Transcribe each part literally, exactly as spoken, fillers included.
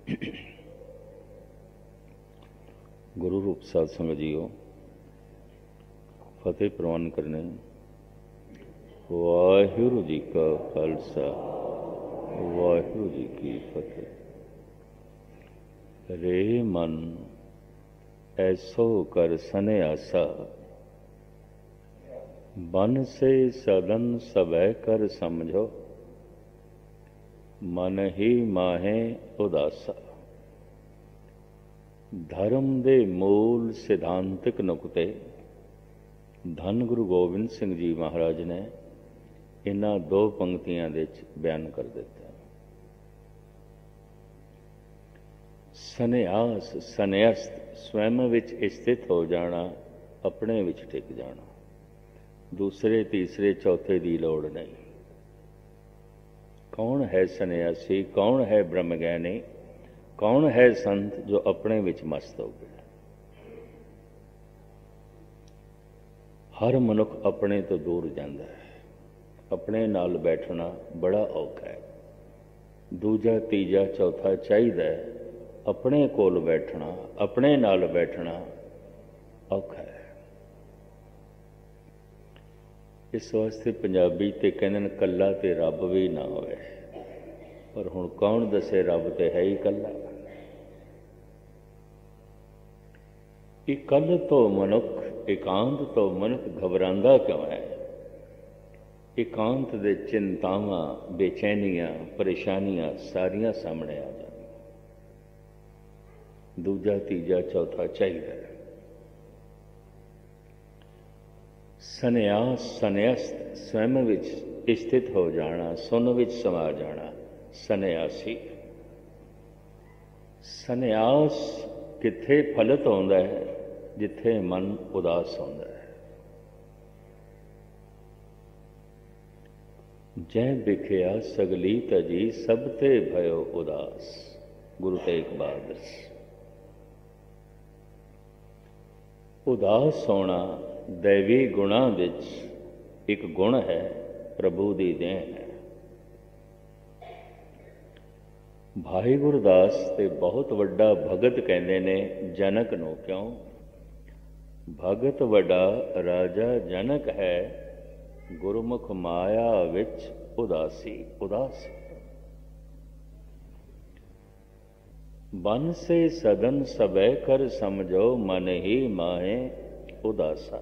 गुरु रूप साध संगत जीओ, फतेह प्रवान करने। वाहिगुरु जी का खालसा, वाहिगुरु जी की फतेह। रे मन ऐसो कर सन्यासा, बन से सदन सबै कर समझो, मन ही माहे उदासा। धर्म दे मूल सिद्धांतिक नुकते धन गुरु गोबिंद सिंह जी महाराज ने इन्हां दो पंक्तियां दे बयान कर दिता। सन्यास सन्यास्त स्वयं विच स्थित हो जाना, अपने विच टिक जाना, दूसरे तीसरे चौथे की लोड़ नहीं। कौन है सन्यासी, कौन है ब्रह्मज्ञानी, कौन है संत जो अपने विच मस्त हो गया। हर मनुख अपने तो दूर जाता है, अपने नाल बैठना बड़ा औखा है। दूजा तीजा चौथा चाहिए, अपने कोल बैठना, अपने नाल बैठना औखा है। इस वास्ते पंजाबी ते कहते हैं कल्ला ते रब भी ना होवे, पर हुण कौन दसे रब ते है ही कल्ला। इकल तो मनुख, एकांत तो मनुख घबरांदा क्यों है। एकांत दे चिंतावां, बेचैनियां, परेशानियां सारियां सामने आ जाती। दूजा तीजा चौथा चाहिए। सन्यास सन्यास्त स्वयं विच स्थित हो जाना, सुन विच समा जाना सन्यासी। सन्यास किथे फलित होंदा है, जिथे मन उदास होंदा है। जै बिखिया सगली तजी, सब ते भयो उदास। गुरु तेग बहादुर। उदास होना दैवी गुणां विच एक गुण है, प्रभु दी देन है। भाई गुरदास ते बहुत वड्डा भगत कहते ने जनक नूं। क्यों? भगत वड्डा राजा जनक है, गुरमुख माया विच उदासी। उदास बन से सदन सबै कर समझो, मन ही माहे उदासा।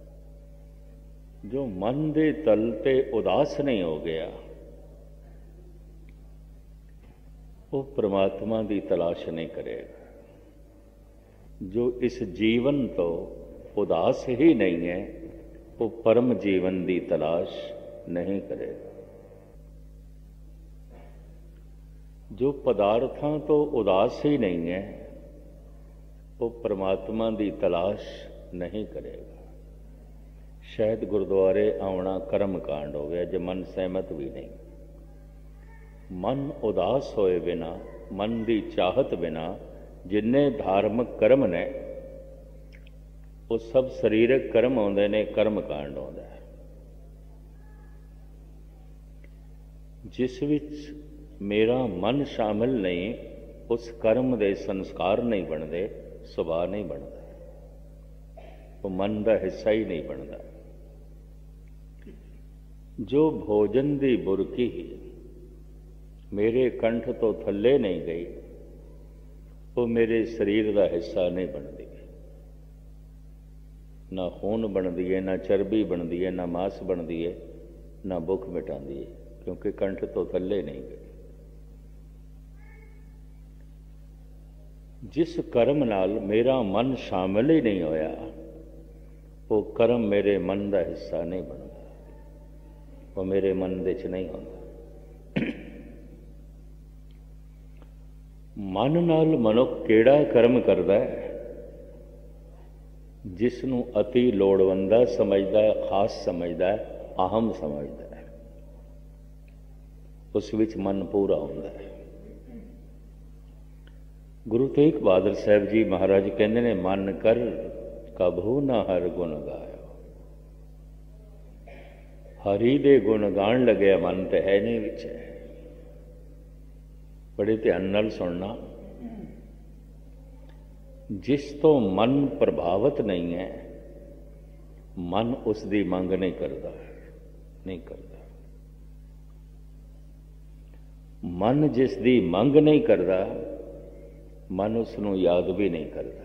जो मन दे तल ते उदास नहीं हो गया, वो परमात्मा की तलाश नहीं करेगा। जो इस जीवन तो उदास ही नहीं है, वो परम जीवन की तलाश नहीं करेगा। जो पदार्थां तो उदास ही नहीं है, वो परमात्मा की तलाश नहीं करेगा। शायद गुरुद्वारे आना कर्म कांड हो गया, जो मन सहमत भी नहीं। मन उदास होए बिना, मन की चाहत बिना जिन्ने धार्मिक कर्म ने, वो सब शरीरक कर्म आउंदे ने, कर्म कांड आउंदा है। जिस विच मेरा मन शामिल नहीं, उस कर्म दे संस्कार नहीं बनते, सुभाव नहीं बनता, वो मन का हिस्सा ही नहीं बनता। जो भोजन की बुरकी मेरे कंठ तो थले नहीं गई, वो मेरे शरीर का हिस्सा नहीं बनती। ना खून बनती है, ना चर्बी बनती है, ना मांस बनती है, ना भुख मिटाती है, क्योंकि कंठ तो थले नहीं गई। जिस कर्म नाल मेरा मन शामिल ही नहीं होया, वो कर्म मेरे मन का हिस्सा नहीं बनता, वो मेरे मन दे च नहीं होता। मन नाल मनुख केड़ा कर्म करता है? जिसनों अति लोड़वंदा समझदा है, खास समझदा है, अहम समझदा है, उस विच मन पूरा होंदा है। गुरु तेग बहादुर साहब जी महाराज कहते ने, मन कर कभू ना हर गुण गायो। हरि दे गुण गाण लगे मन तो है नहीं विच है। बड़े ध्यान नाल सुनना। जिस तो मन प्रभावित नहीं है, मन उसकी मंग नहीं करता, नहीं करता। मन जिस दी मंग नहीं करता, मन उसनों याद भी नहीं करता।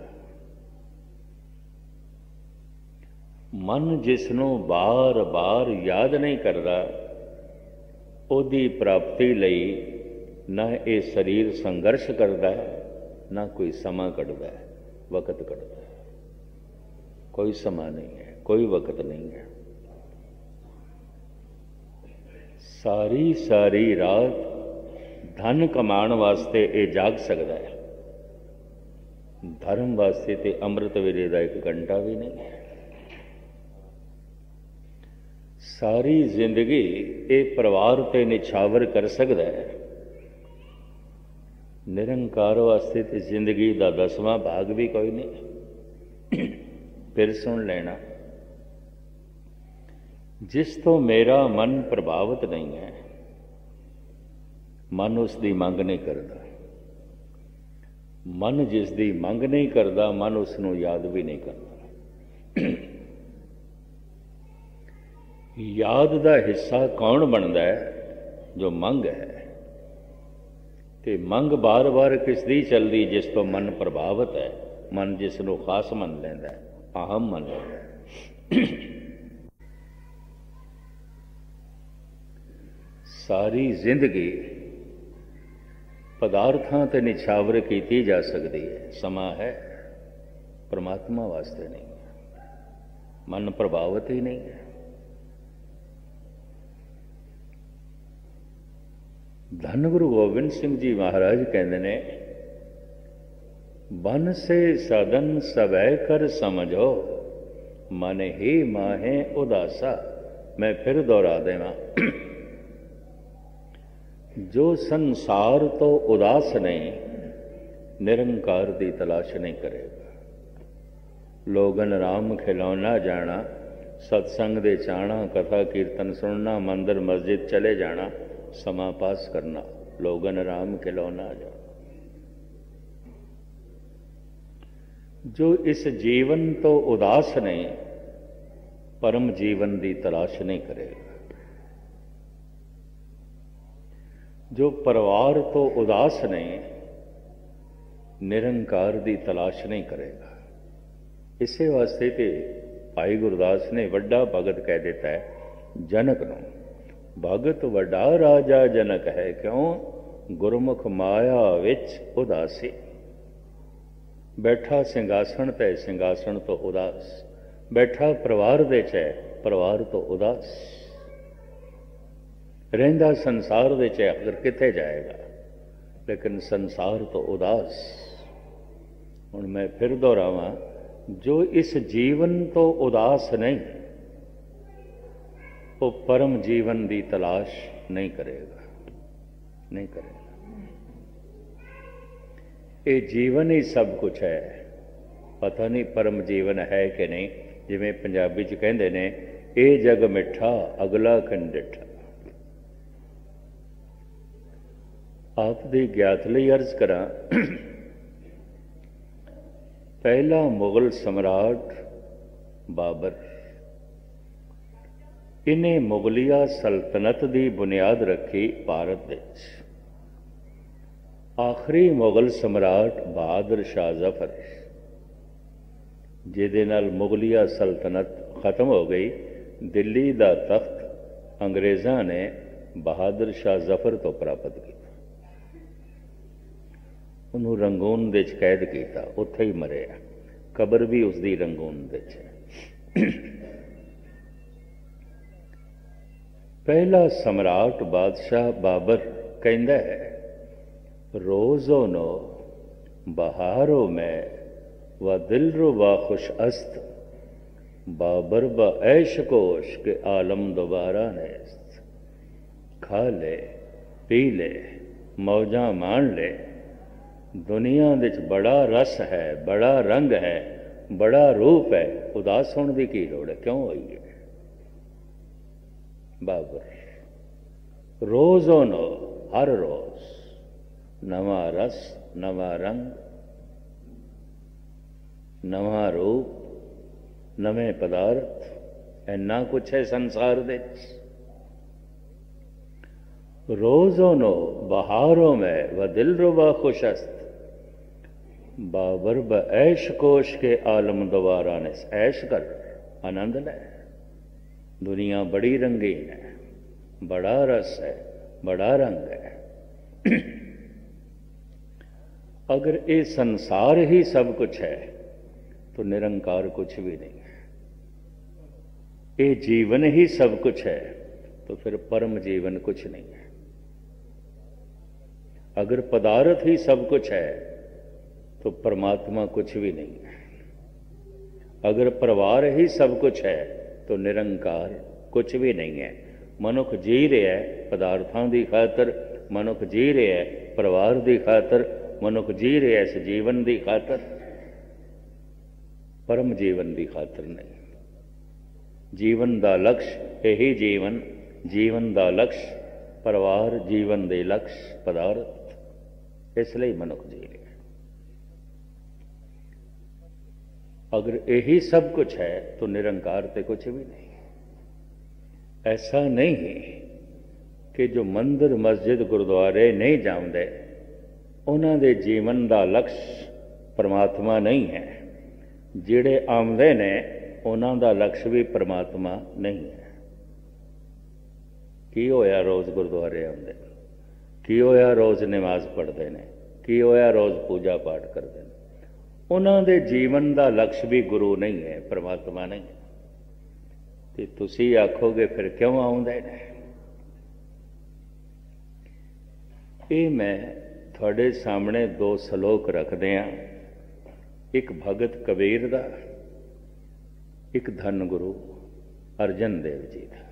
मन जिसनों बार बार याद नहीं करता, उहदी प्राप्ति लई ना ये शरीर संघर्ष करता है, ना कोई समा कढ़दा है, वक्त कढ़दा है। कोई समा नहीं है, कोई वक्त नहीं है। सारी सारी रात धन कमाण वास्ते ये जाग सकता है, धर्म वास्ते तो अमृत वेले का एक घंटा भी नहीं है। सारी जिंदगी ये परिवार ते निछावर कर सकता है, निरंकार वास्ते तो जिंदगी का दसवां भाग भी कोई नहीं। फिर सुन लेना, जिस तो मेरा मन प्रभावित नहीं है, मन उसकी मंग नहीं करता। मन जिसकी मंग नहीं करता, मन उसनों याद भी नहीं करता। याद का हिस्सा कौन बनता है? जो मंग है। ते मंग बार बार किसदी चलती? जिस तो मन प्रभावित है, मन जिसनों खास मन लेंदा है, अहम मन लेंदा है। सारी जिंदगी पदार्थां ते निछावर की जा सकती है, समा है, परमात्मा वास्ते नहीं है। मन प्रभावित ही नहीं है। धन गुरु गोबिंद सिंह जी महाराज कहते ने, बन से सदन सबै कर समझो, मन ही माहे उदासा। मैं फिर दोहरा देवा, जो संसार तो उदास नहीं, निरंकार की तलाश नहीं करेगा। लोगन राम खिलौना जाना, सत्संग दे चाहना, कथा कीर्तन सुनना, मंदिर मस्जिद चले जाना, समा पास करना, लोगन राम खिलौना जाना। जो इस जीवन तो उदास नहीं, परम जीवन की तलाश नहीं करेगा। जो परिवार तो उदास नहीं, निरंकार की तलाश नहीं करेगा। इसे वास्ते ते भाई गुरदास ने वड्डा भगत कह देता है जनक नूं, भगत वड्डा राजा जनक है, क्यों? गुरमुख माया विच उदासी। बैठा सिंघासन ते सिंघासन तो उदास, बैठा परिवार दे च है, परिवार तो उदास, रहिंदा संसार दे च अगर किथे जाएगा, लेकिन संसार तो उदास। हुण मैं फिर दोहरावां, जो इस जीवन तो उदास नहीं, वो परम जीवन की तलाश नहीं करेगा, नहीं करेगा। ये जीवन ही सब कुछ है, पता नहीं परम जीवन है कि नहीं। जिवें पंजाबी च कहंदे ने, ये जग मिठा अगला कंडिठा। आप दी ज्ञात लई अर्ज करा, पहला मुगल सम्राट बाबर, इन्हें मुगलिया सल्तनत की बुनियाद रखी भारत विच। आखिरी मुगल सम्राट बहादुर शाह जफर, जिहदे नाल मुगलिया सल्तनत खत्म हो गई, दिल्ली का तख्त अंग्रेज़ां ने बहादुर शाह जफर तो प्राप्त किया। उन्होंने रंगून दे कैद किया, उत्थे ही मरिया, कबर भी उसकी रंगून दे है। पहला सम्राट बादशाह बाबर कहंदा है, रोज़ो नो बहारों में व दिल रुबा खुश अस्त, बाबर ब ऐश कोश के आलम दोबारा नेस्त। खा ले पी ले मौजा मान ले, दुनिया विच बड़ा रस है, बड़ा रंग है, बड़ा रूप है, उदास होने की की लोड़ है? क्यों हुई है? बाबर रोज़ो नो, हर रोज नवा रस, नवा रंग, ਨਵਾਂ ਰੂਪ, ਨਵੇਂ ਪਦਾਰਥ, ਇੰਨਾ ਕੁਛ ਹੈ ਸੰਸਾਰ ਦੇ ਵਿੱਚ। रोज़ों नो बहारों में व दिल रुबा खुशस्त, बाबर ब ऐश कोश के आलम दोबारा ने ऐश कर आनंद ले। दुनिया बड़ी रंगीन है, बड़ा रस है, बड़ा रंग है। अगर ये संसार ही सब कुछ है तो निरंकार कुछ भी नहीं है। ये जीवन ही सब कुछ है तो फिर परम जीवन कुछ नहीं है। अगर पदार्थ ही सब कुछ है तो परमात्मा कुछ भी नहीं है। अगर परिवार ही सब कुछ है तो निरंकार कुछ भी नहीं है। मनुख जी रहा है पदार्थों की खातर, मनुख जी रहा है परिवार की खातर, मनुख जी रहा है इस जीवन की खातर, परम जीवन की खातर नहीं। जीवन का लक्ष्य यही जीवन, जीवन का लक्ष्य परिवार, जीवन के लक्ष्य पदार्थ, इसलिए मनुख जी रहा। अगर यही सब कुछ है तो निरंकार तो कुछ भी नहीं। ऐसा नहीं है कि जो मंदिर मस्जिद गुरुद्वारे नहीं जाते उन्हों के जीवन का लक्ष्य परमात्मा नहीं है। जिहड़े आमदे ने उन्हों का लक्ष्य भी परमात्मा नहीं है। की होया रोज़ गुरुद्वारे आते, की होया रोज़ नमाज पढ़ते हैं, की होया रोज़ पूजा पाठ करते हैं, उन्होंने जीवन का लक्ष्य भी गुरु नहीं है, परमात्मा नहीं है। तो तुसी आखोगे फिर क्यों आउंदे ने? ये मैं थोड़े सामने दो सलोक रखदे हाँ, एक भगत कबीर का, एक धन गुरु अर्जन देव जी का।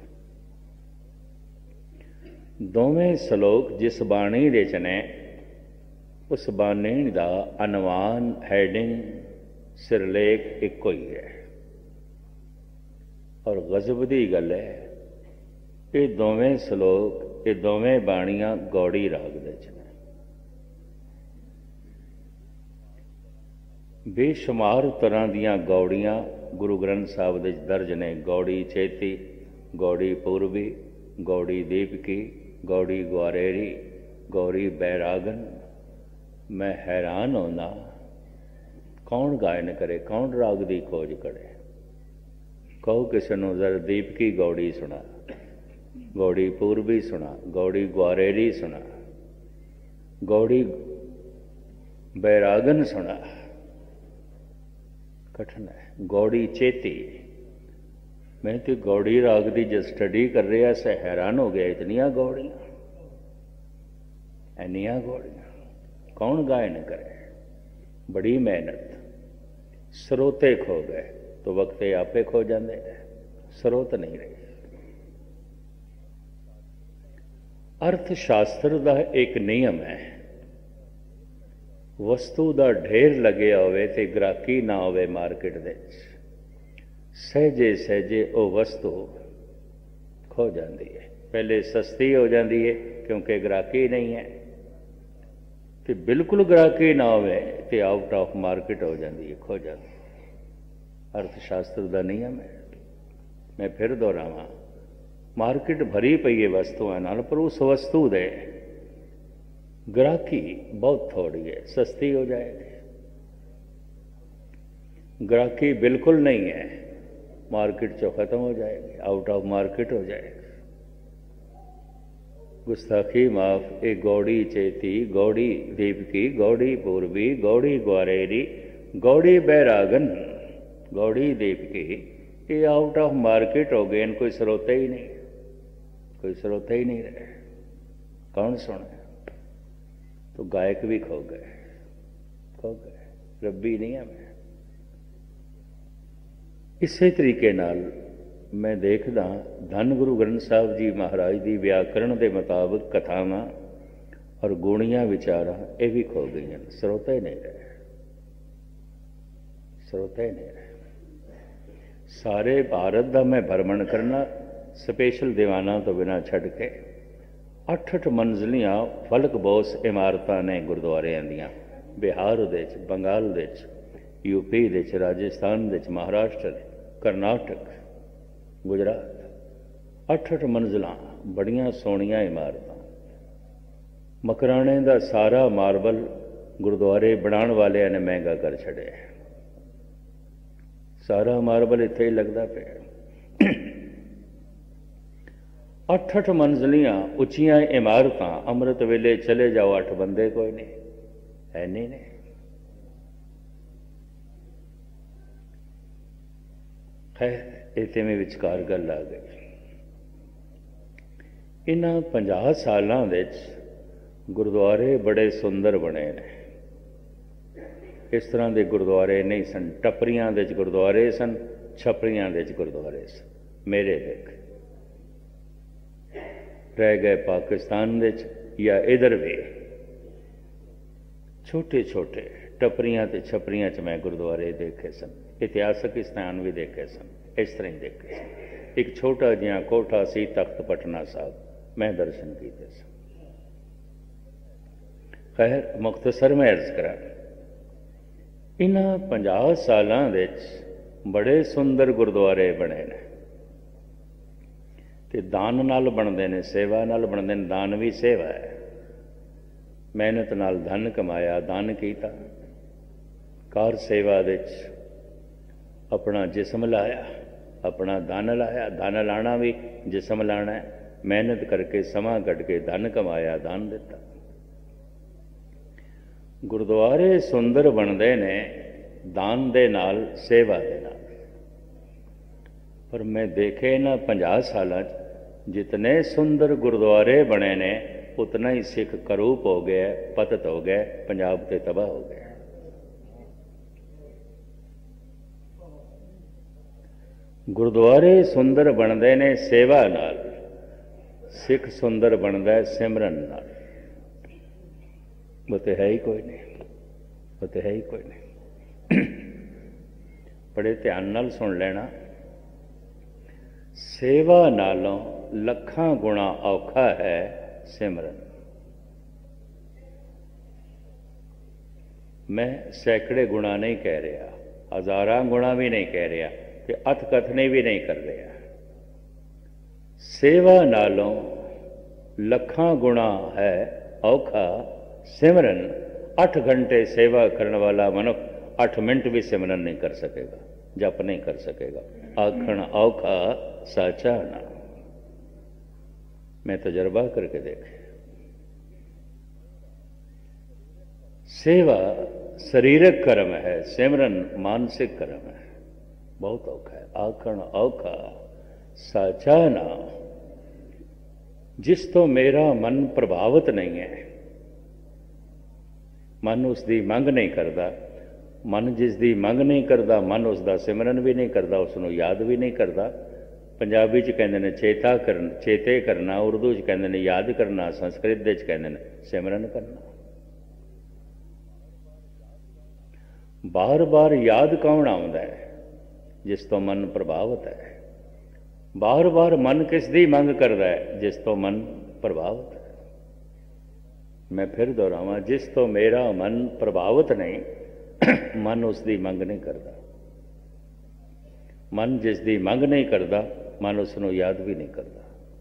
दोवें सलोक जिस बाणी दे च ने उस बाणी का अनवान हैडिंग सिरलेख एक ही है। और गजब की गल है ये दोवें सलोक, ये दोवें बाणियां गौड़ी राग दे च ने। बेशुमार तरह दियां गौड़ियां गुरु ग्रंथ साहब दे दर्ज ने। गौड़ी चेती, गौड़ी पूर्वी, गौड़ी दीपकी, गौड़ी ग्वारेरी, गौरी बैरागन। मैं हैरान होना कौन गायन करे, कौन राग की खोज करे। कहो किसी को जरा दीपकी गौड़ी सुना, गौड़ी पूर्वी सुना, गौड़ी ग्वारेरी सुना, गौड़ी बैरागन सुना, कठिन है। गौड़ी चेती, मैं तो गौड़ी राग की जब स्टडी कर रहा से हैरान हो गया, इतनिया गौड़ियाँ, इनिया गौड़ियाँ, कौन गायन करे। बड़ी मेहनत, स्रोते खो गए तो वक्ते आपे खो जाते, स्रोत नहीं रहे। अर्थशास्त्र का एक नियम है, वस्तु का ढेर लगे होवे ते ग्राहकी ना होवे मार्केट दे, सहजे सहजे वो वस्तु खो जाती है। पहले सस्ती हो जाती है क्योंकि ग्राहकी नहीं है, तो बिल्कुल ग्राहकी ना होवे तो आउट ऑफ मार्केट हो जाती है, खो जाती है। अर्थशास्त्र का नियम है। मैं फिर दोहरावां, मार्केट भरी पई है वस्तुओं नाल, पर उस वस्तु दे ग्राहकी बहुत थोड़ी है, सस्ती हो जाएगी। ग्राहकी बिल्कुल नहीं है, मार्केट चो खत्म हो जाएगी, आउट ऑफ मार्केट हो जाएगी। गुस्ताखी माफ। ए गौड़ी चेती, गौड़ी दीपकी, गौड़ी पूर्वी, गौड़ी ग्वारेरी, गौड़ी बैरागन, गौड़ी दीपकी, ये आउट ऑफ मार्केट हो गए, कोई स्रोते ही नहीं, कोई स्रोते ही नहीं रहे। कौन सुने? तो गायक भी खो गए, खो गए, रब्बी नहीं है। मैं इसे तरीके नाल मैं देखदा धन गुरु ग्रंथ साहब जी महाराज की व्याकरण के मुताबिक कथावां और गुणियां विचारां ये भी खो गई, स्रोते नहीं रहे, स्रोते नहीं रहे। सारे भारत का मैं भ्रमण करना स्पेशल दीवाना तो बिना छड़ के, अठ अठ मंजिलियां फलक बोस इमारतां ने गुरुद्वारियां दियां, बिहार दे च, बंगाल दे च, यूपी दे च, राजस्थान दे च, महाराष्ट्र दे, करनाटक, गुजरात, अठ अठ मंजिलां बड़ियां सोहणियां इमारतां। मकराणे दा सारा मार्बल गुरुद्वारे बनाउण वालियां ने महंगा कर छड़िया। सारा मार्बल इत्थे ही लगदा पिया। अठ अठ मंजिलियां उच्चियां इमारतां, अमृत वेले चले जाओ अठ बंदे कोई नहीं है, नहीं ने। खैर इत्थे में विचकार गल आ गई। इन्हां पंजाह सालां विच गुरुद्वारे बड़े सुंदर बने ने। इस तरह के गुरुद्वारे नहीं सन। टपरियां दे च गुरुद्वारे सन, छपरियां दे च गुरुद्वारे सन। मेरे देख रह गए पाकिस्तान दे च या इधर भी छोटे छोटे टपरियां ते छपरियां च मैं गुरुद्वारे देखे सन। इतिहासक स्थान भी देखे सन, इस तरह ही देखे सन। एक छोटा जिहा कोठा सी तख्त पटना साहब, मैं दर्शन किए सन। खैर मुख्तसर मैं अर्ज करा, इन्हां पंजाह सालां विच बड़े सुंदर गुरुद्वारे बने ने ते दान नाल बनते हैं, सेवा नाल बनते हैं। दान भी सेवा है। मेहनत नाल धन कमाया, दान किया। कार सेवा विच अपना जिस्म लाया, अपना धन लाया। धन लाना भी जिस्म लाना है। मेहनत करके समा कढ़ के धन कमाया, दान दिता। गुरुद्वारे सुंदर बनते ने दान दे नाल, सेवा दे नाल। पर मैं देखे ना पंजाह साल जितने सुंदर गुरुद्वारे बने ने, उतना ही सिख करूप हो गया, पतत हो गए, पंजाब ते तबाह हो गए। गुरुद्वारे सुंदर बनते ने सेवा नाल, सिख सुंदर बनता है सिमरन नाल। वो तो है ही कोई नहीं, वो तो है ही कोई नहीं। बड़े ध्यान नाल सुन लेना। सेवा नालों लखां गुणा औखा है सिमरन। मैं सैकड़े गुणा नहीं कह रहा, हजारां गुणा भी नहीं कह रहा, ते अथ कथने भी नहीं कर रहा। सेवा नालों लखां गुणा है औखा सिमरन। अठ घंटे सेवा करने वाला मनुख अठ मिनट भी सिमरन नहीं कर सकेगा, जप नहीं कर सकेगा। आखण औखा साचा ना। मैं तजर्बा करके देखे। सेवा शरीरक कर्म है, सिमरन मानसिक कर्म है। बहुत औखा है। आखण औखा साचा ना। जिस तो मेरा मन प्रभावित नहीं है, मन उसकी मंग नहीं करता, मन जिसकी मंग नहीं करता, मन उसका सिमरन भी नहीं करता, उसनों याद भी नहीं करता। पंजाबी च कहते हैं चेता करना, चेते करना। उर्दू च कहते हैं याद करना। संस्कृत च कहते हैं सिमरन करना। बार बार याद कौन आउंदा है? जिस तो मन प्रभावित है। बार बार मन किस दी मंग करता है? जिस तो मन प्रभावित है। मैं फिर दोहरावां, जिस तो मेरा मन प्रभावित नहीं, मन उसकी मंग नहीं करता। मन जिसकी मंग नहीं करता, मन उसनों याद भी नहीं करता।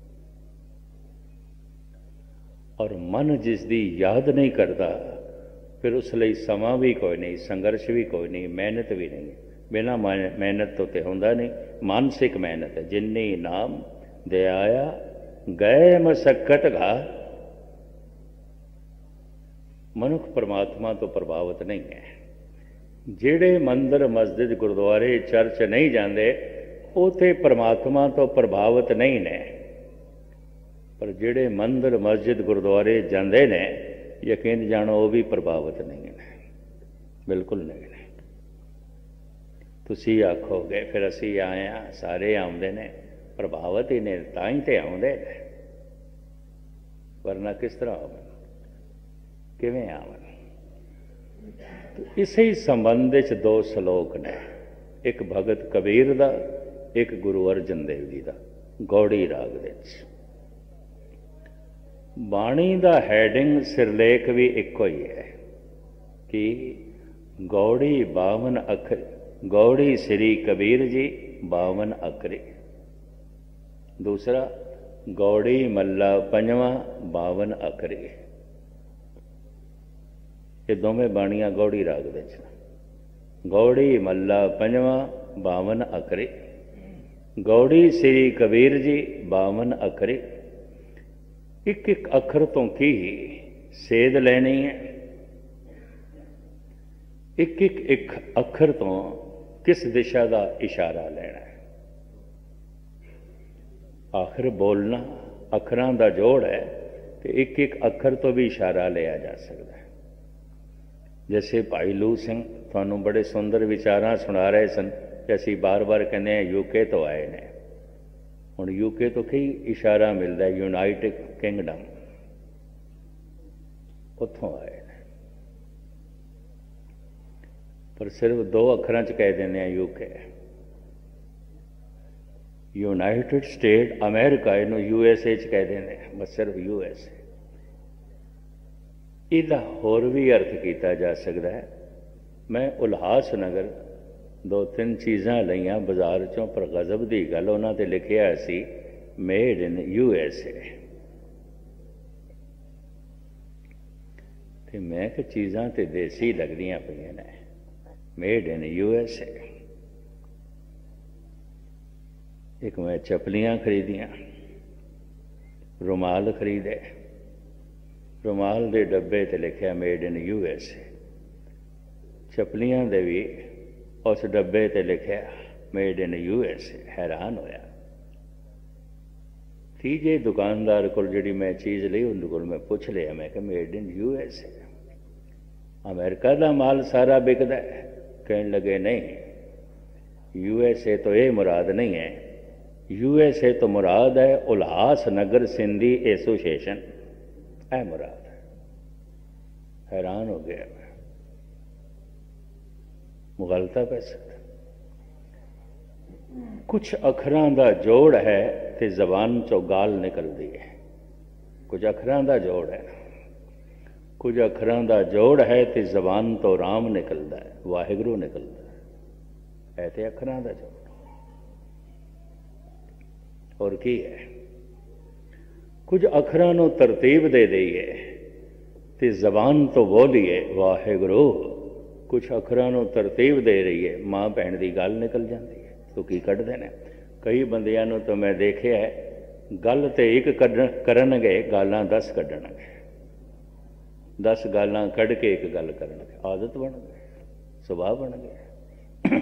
और मन जिसकी याद नहीं करता, फिर उस लिए समा भी कोई नहीं, संघर्ष भी कोई नहीं, मेहनत भी नहीं। बिना मेहनत तो ते होंदा नहीं। मानसिक मेहनत है। जिन्नी नाम दे आया गए मशक्कत घा। मनुख परमात्मा तो प्रभावित नहीं है। ਜਿਹੜੇ मंदिर मस्जिद गुरुद्वारे चर्च नहीं जाते, वो तो परमात्मा तो प्रभावित नहीं ने। पर ਜਿਹੜੇ मंदिर मस्जिद गुरुद्वारे जाते ने, यकीन जानो वो भी प्रभावित नहीं है। बिल्कुल नहीं है। तुसी आखोगे फिर असी आए हाँ, सारे आउंदे ने, प्रभावित ही ने, तां ही ते आउंदे ने, वरना किस तरह आवन, किवें आवन। तो इसे संबंध च दो सलोक ने, एक भगत कबीर दा, एक गुरु अर्जन देव जी का, गौड़ी राग दे। बाणी का हैडिंग सिरलेख भी एको ही है कि गौड़ी बावन अखर, गौड़ी श्री कबीर जी बावन अखरे। दूसरा गौड़ी मल्ला पंजवा बावन अखरे। ये दोवें बाणियां गौड़ी राग दे च। गौड़ी मल्ला पंजवा बावन अखरे। गौड़ी श्री कबीर जी बावन अखरे। एक एक अखर तो की सेध लैनी है, एक एक एक अखर तो किस दिशा का इशारा लेना है। आखिर बोलना अखरां दा जोड़ है, तो एक एक अखर तो भी इशारा लिया जा सकता है। जैसे भाई लू सिंह थानू बड़े सुंदर विचारां सुना रहे सन कि असीं बार बार कहते हैं यूके तो आए ने। हुण यूके तो कई इशारा मिलता है, यूनाइटेड किंगडम उत्थों आए ने, पर सिर्फ दो अखरां च कह देने हैं यूके। यूनाइटेड स्टेट अमेरिका इनू यूएसए च कह देने, बस सिर्फ यूएसए। इसका होर भी अर्थ किया जा सकता है। मैं उल्हास नगर दो तीन चीज़ां लईआं बाजार चों, पर गजब की गल उन्हां ते लिखिआ सी मेड इन यूएसए। ते मैं कि चीज़ां ते देसी लगदियां पईआं ने, मेड इन यूएसए। एक मैं चपलियां खरीदियां, रुमाल खरीदे, रुमाल के डब्बे ते लिखिआ मेड इन यूएसए। चपलियां दे भी उस डब्बे ते लिखिआ मेड इन यूएसए। हैरान होया। तीजे दुकानदार को जिहड़ी मैं चीज़ ली उन्हें को मैं पूछ लिया, मैं कि मेड इन यूएसए, अमेरिका का माल सारा बिकदा है? कहने लगे नहीं, यूएसए तो ये मुराद नहीं है, यूएसए तो मुराद है उल्हास नगर सिंधी एसोसिएशन, है मुराद है। हैरान हो गया मैं, मुगलता पै सकता। कुछ अखरां दा जोड़ है तो जबान चो गाल निकलती है। कुछ अखरां दा जोड़ है, कुछ अखरां दा जोड़ है तो जबान तो राम निकलता है, वाहिगुरू निकलता है। ऐ ते अखरां दा जोड़ और की है। कुछ अखरां नूं तरतीब दे दईए तो जबान तो बोलीए वाहिगुरू। कुछ अखरां नूं तरतीब दे रही है, माँ भैन की गल निकल जाती है तो की कढ़ते हैं। कई बंदियां नूं तो मैं देखिया है, गल तो एक करनगे, गालां दस कढ़णगे, दस गालां कढ़ के एक गल करनगे। आदत बन गई, सुभाव बन गया।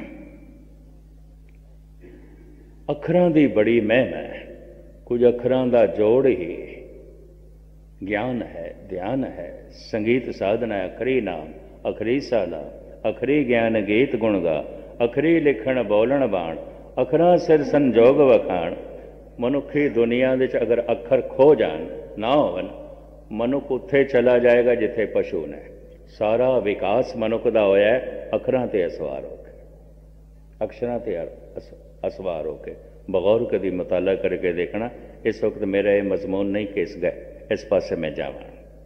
अखरां की बड़ी महिमा है। कुछ अखरां का जोड़ ही ज्ञान है, ध्यान है, संगीत साधना है। अखरी नाम अखरी साला, अखरी ज्ञान गीत गुण गा, अखरी लिखण बोलण बाण, अखरां सिर संजोग वखाण। मनुखी दुनिया विच अगर अखर खो जान ना होवन, मनुख उत्थे चला जाएगा जिथे पशु ने। सारा विकास मनुख का होया अखरां ते असवार होके, अक्षरां ते असवार होके। बगौर कभी मुताला करके देखना। इस वक्त मेरा ये मजमून नहीं कि इस गए इस पासे मैं जावां।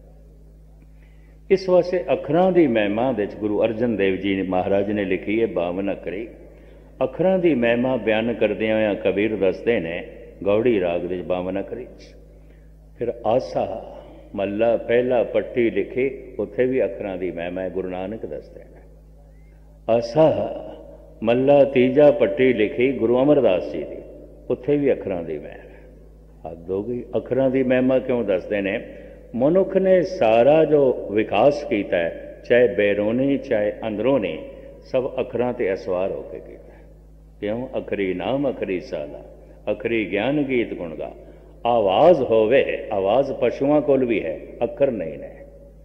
इस वास्ते अखरां की महिमा विच गुरु अर्जन देव जी महाराज ने लिखी है बावन अखरी। अखरां की महिमा बयान करदियां होइयां कबीर दसदे ने गौड़ी राग विच बावन अखरी। फिर आसा मल्ला पहला पट्टी लिखी, उत्थे भी अखरां की महिमा है, गुरु नानक दसदे ने। आसा मल्ला तीजा पट्टी लिखी गुरु अमरदास जी की, उत्थे भी अखरां की महिमा। हद हो गई। अखरां की महिमा क्यों दसदे ने? मनुख ने सारा जो विकास किया है, चाहे बैरूनी चाहे अंदरूनी, सब अखरां ते असवार होकर किया है। क्यों? अखरी नाम अखरी साला, अखरी ज्ञान गीत गुण गा। आवाज़ होवे, आवाज़ पशुओं कोल भी है, अखर नहीं ने।